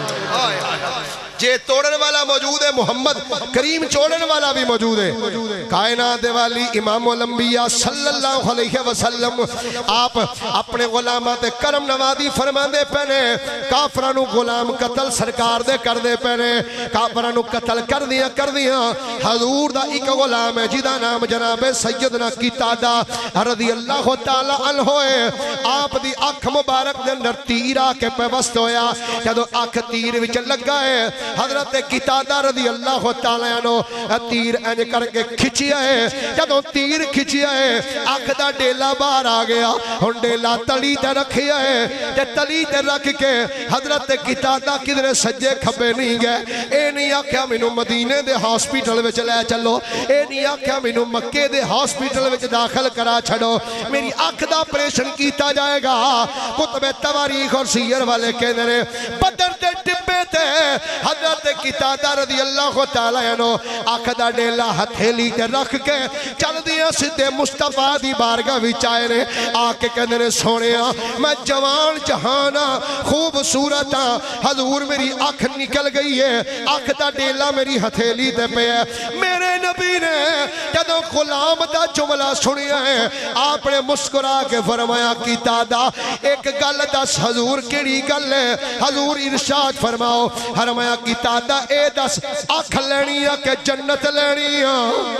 ہے جے توڑن والا موجود ہے محمد کریم چوڑن والا بھی موجود ہے کائنات والی امام الانبیاء صلی اللہ علیہ وسلم آپ اپنے غلامات کرم نوازی فرماندے پہنے کافرانو غلام قتل سرکار دے کر دے پہنے کافرانو قتل کر دیا کر دیا حضور دا ایک غلام ہے جدا نام جناب سیدنا قتادہ رضی اللہ تعالی عنہ ہے آپ دی اکھ مبارک دے اندر تیر آ کے پیوست ہویا جدو اکھ تیر وچ لگا ہے حضرت قتادہ رضی اللہ تعالیٰ عنہ تیر انج کر کے کھچیا ہے جدو تیر کھچیا ہے آنکھ دا ڈیلا باہر آ گیا ہن ڈیلا تلی تے رکھیا ہے تے تلی تے رکھ کے حضرت قتادہ کدھر سجے کھبے نہیں گئے اے نہیں آکھیا مینوں مدینے دے ہاسپیٹل وچ لے چلو اے نہیں آکھیا مینوں مکے دے ہاسپیٹل وچ داخل کرا چھڑو میری آنکھ دا آپریشن کیتا جائے گا کتب تواریخ اور سیر والے کہنے نے بدر دے ٹبے تے حضرت قتادہ رضی اللہ تعالیٰ عنہ آنکھ دا ڈیلا ہتھیلی تے رکھ کے چل دیا سدھے مصطفیٰ دی بارگاہ وچ آئے نے آکے کہنے نے سونیا میں جوان جہانا خوبصورتا حضور میری آنکھ نکل گئی ہے آنکھ دا ڈیلا میری ہتھیلی تے پہ ہے میرے نبی نے جدو غلام دا جملہ سنیا ہے آپ نے مسکرا کے فرمایا قتادہ ایک گل دس حضور کیڑی گل ہے حضور ارشاد فرماؤ فرمایا قتادہ اے دس آنکھ لینیا کہ جنت لینیا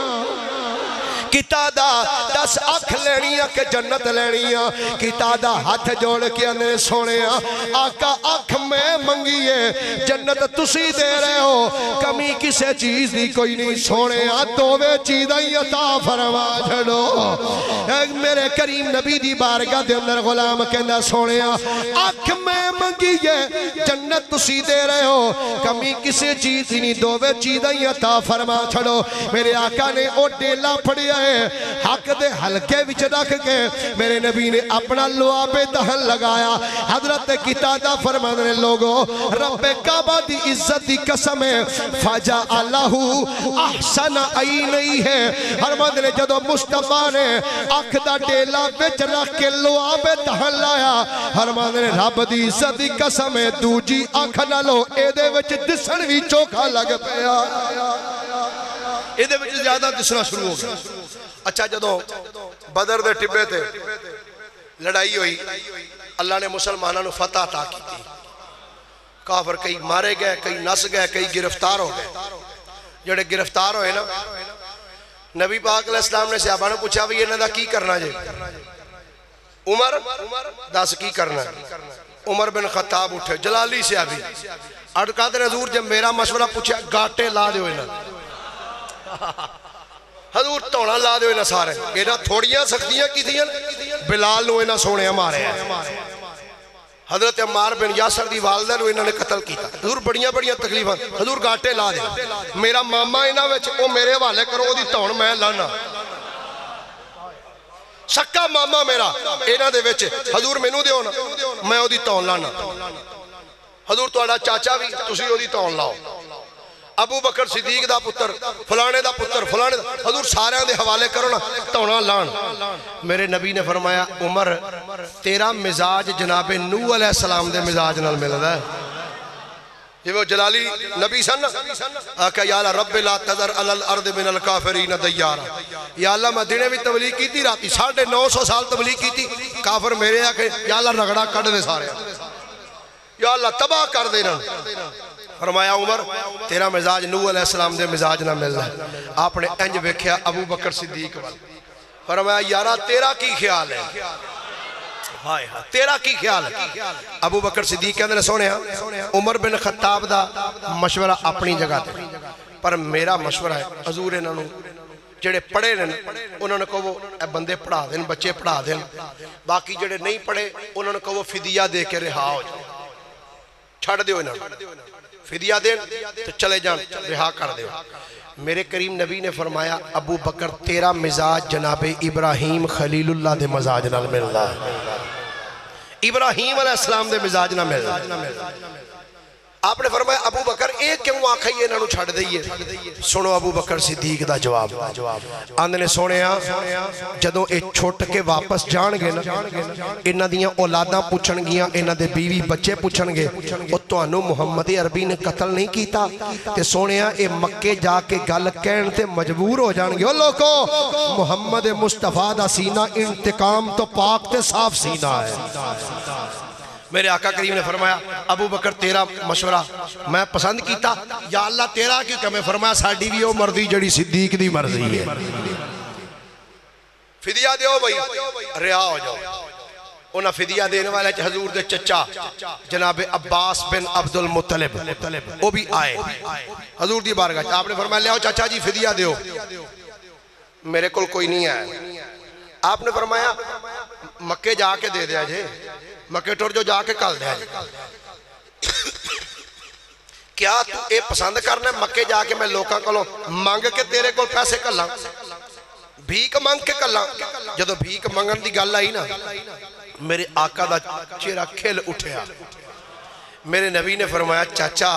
قتادہ دس آنکھ لینیا کہ جنت لینیا قتادہ ہاتھ جوڑ کے اندر سونیا آقا آنکھ میں منگیے جنت تسی دے رہے ہو کمی کسے چیز دی کوئی نہیں سونیا دووے چیزیں عطا فرما چھڑو میرے کریم نبی دی بارگاہ دے اندر غلام کہندہ سونیا آنکھ میں منگیے جنت تسی دے رہے ہو کمی کسے چیز دی نہیں دووے چیزیں عطا فرما چھڑو میرے آقا نے او ڈیلا پڑیا پئے حق دے حلقے وچ رکھ کے میرے نبی نے اپنا لعاب دہن لگایا. حضرت قتادہ فرمانے نے لوگو رب کعبہ دی عزت دی قسم ہے فجا اللہ احسن عینی ہے. فرمانے نے جدو مصطفیٰ نے اکھ دا ڈیلا وچ رکھ کے لعاب دہن لایا فرمانے نے رب دی عزت دی قسم ہے دوجی اکھ نالو اے دے وچ دسن وی چوکھا لگ پیا. اے دے وچ زیادہ دسنا شروع ہو گیا. اچھا جدو بدر دے ٹبے تے لڑائی ہوئی اللہ نے مسلمانوں نے فتح عطا کی تھی. کافر کئی مارے گئے کئی نس گئے کئی گرفتار ہو گئے. جڑے گرفتار ہوئے نا نبی پاک علیہ السلام نے صحابہ نے پوچھا بھی انہاں دا کی کرنا جے؟ عمر دس کی کرنا ہے؟ عمر بن خطاب اٹھے جلالی سے ابھی اڑ قادر حضور جب میرا مشورہ پوچھا گاٹے لا دے ہوئے نا حضور توڑا لا دے ہوئے نا سارے اینا تھوڑیاں سختیاں کی تھیں بلال نو اینا سونے ہمارے ہیں. حضرت عمار بن یاسر دی والدہ نو انہوں نے قتل کیتا. حضور بڑیاں بڑیاں تکلیفاں حضور گاٹے لا دے میرا ماما اینا وچ او میرے والے کرو او دی توڑ میں لانا سکا ماما میرا اینا دے وچ حضور میں نو دے ہونا میں او دی توڑ لانا. حضور تو اڑا چاچا بھی تسی او دی توڑ لاؤ. ابو بکر صدیق دا پتر فلانے دا پتر فلانے دا حضور سارے دے حوالے کرو نا تونا لان. میرے نبی نے فرمایا عمر تیرا مزاج جناب نوح علیہ السلام دے مزاج نال ملدا ہے. یہ وہ جلالی نبی سن آقا یا اللہ رب لا تذر علی الارض من الکافرین دیارا. یا اللہ میں دینے بھی تبلیغ کی تھی راتی ساڑھے نو سو سال تبلیغ کی تھی کافر میرے آکے یا اللہ رگڑا کٹ دے سارے یا اللہ تباہ کر دینا. فرمایا عمر تیرا مزاج نوح علیہ السلام دے مزاج نہ مل رہا ہے. آپ نے انج ویکھیا ابو بکر صدیق وال فرمایا یارا تیرا کی خیال ہے ہائے ہائے تیرا کی خیال ہے. ابو بکر صدیق کہندے نے سونے عمر بن خطاب دا مشورہ اپنی جگہ تے پر میرا مشورہ ہے حضور انہاں نو جڑے پڑھے نے انہوں نے کہو اے بندے پڑھا دیں بچے پڑھا دیں باقی جڑے نہیں پڑھے انہوں نے کہو فدیہ دے کے رہا ہو جائے چھڑ دیو انہوں فدیہ دیں تو چلے جان رہا کر دیو. میرے کریم نبی نے فرمایا ابو بکر تیرا مزاج جناب ابراہیم خلیل اللہ دے مزاج نال مل رہا ہے. ابراہیم علیہ السلام دے مزاج نہ مل رہا ہے. آپ نے فرمایا ابو بکر ایک کیوں آنکھا یہ انہوں چھڑ دئیے. سنو ابو بکر صدیق دا جواب آندھ نے سونے جدوں ایک چھوٹ کے واپس جان گے نا انہ دیاں اولاداں پوچھن گیاں انہ دے بیوی بچے پوچھن گے او تو انو محمد عربی نے قتل نہیں کیتا تے سونے اے مکے جا کے گل کہن تے مجبور ہو جان گے. او لوکو محمد مصطفیٰ دا سینہ انتقام تو پاک تے صاف سینہ ہے. میرے آقا کریم نے فرمایا ابو بکر تیرا مشورہ میں پسند کیتا یا اللہ تیرا کی کمیں فرمایا ساڑھی بھی او مرضی جڑی صدیق دی مرضی ہے فدیہ دیو بھئی رہا ہو جاؤ. انہا فدیہ دینے والے حضور دے چچا جناب عباس بن عبد المطلب وہ بھی آئے حضور دی بارگاہ. آپ نے فرمایا لے آؤ چچا جی فدیہ دیو. میرے کل کوئی نہیں آئے. آپ نے فرمایا مکے جا کے دے دیا جے مکے ٹور جو جا کے کل دیا جے کیا تو اے پسند کرنا ہے مکے جا کے میں لوکاں کلوں مانگ کے تیرے کو پیسے کلاں بھیک مانگ کے کلاں. جدو بھیک مانگن دی گل آئی نا میرے آقا دا چہرہ کھل اٹھیا. میرے نبی نے فرمایا چاچا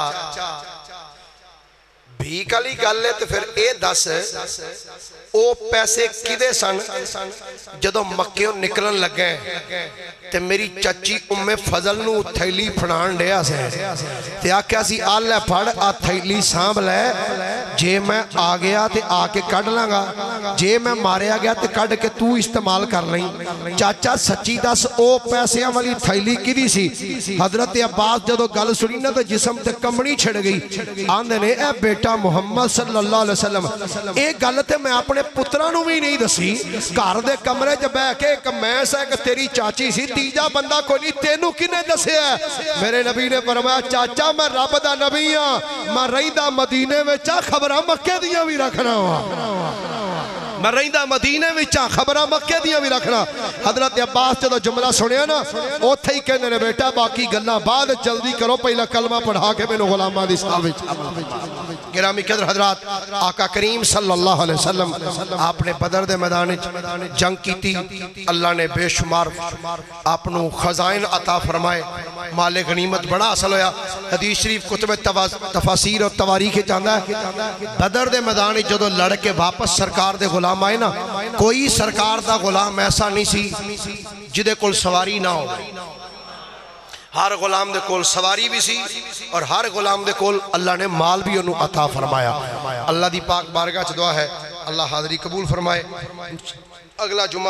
بھیک علی گل ہے تو پھر اے دس او پیسے کدے سن جدو مکیوں نکلن لگے تے میری چچی ام فضل نو تھیلی پھڑان ڈیا سے تے آکھیا سی آلے پھڑ آ تھیلی سانب لے جے میں آگیا تے آکے کڑ لنگا جے میں ماریا گیا تے کڑ کے تو استعمال کر لیں. چاچا سچی دس او پیسے والی تھیلی کی دی سی. حضرت عباس جدو گل سنی نا تو جسم تے کمڑی چھڑ گئی. آندھے نے اے بیٹا محمد صلی اللہ علیہ وسلم ایک گلتے میں اپنے پترانوں بھی نہیں دسی گھر دے کمرے جب ہے کہ ایک میس ہے کہ تیری چاچی سی تیجا بندہ کوئی نہیں تینوں کنے دسے ہے. میرے نبی نے فرمایا چاچا میں رب دا نبی ہاں میں رہی دا مدینے میں چا خبرہ مکے دیاں بھی رکھنا ہوا میں رہندہ مدینے وچاں خبرہ مکہ دیاں بھی رکھنا حضرت عباس جدو جملہ سنیا نا اوتھے ہی کہنے نے بیٹا باقی گلنا بعد جلدی کرو پہلا کلمہ پڑھا کے میں نے غلامہ دی صحابت گرامی قدر حضرات آقا کریم صلی اللہ علیہ وسلم آپ نے بدر دے میدان جنگ کی تھی اللہ نے بے شمار اپنو خزائن عطا فرمائے مال غنیمت بڑا اصل ہویا حدیث شریف کتب تفاسیر اور تواریخ چاندہ ہے بدر دے میدان جدو لڑ کے واپس سرکار دے غلام آئے نا کوئی سرکار دا غلام ایسا نہیں سی جدے کل سواری نہ ہو ہر غلام دے کول سواری بھی سی اور ہر غلام دے کول اللہ نے مال بھی انہوں عطا فرمایا اللہ دی پاک بارگاہ چ دعا ہے اللہ حاضری قبول فرمائے اگلا جمعہ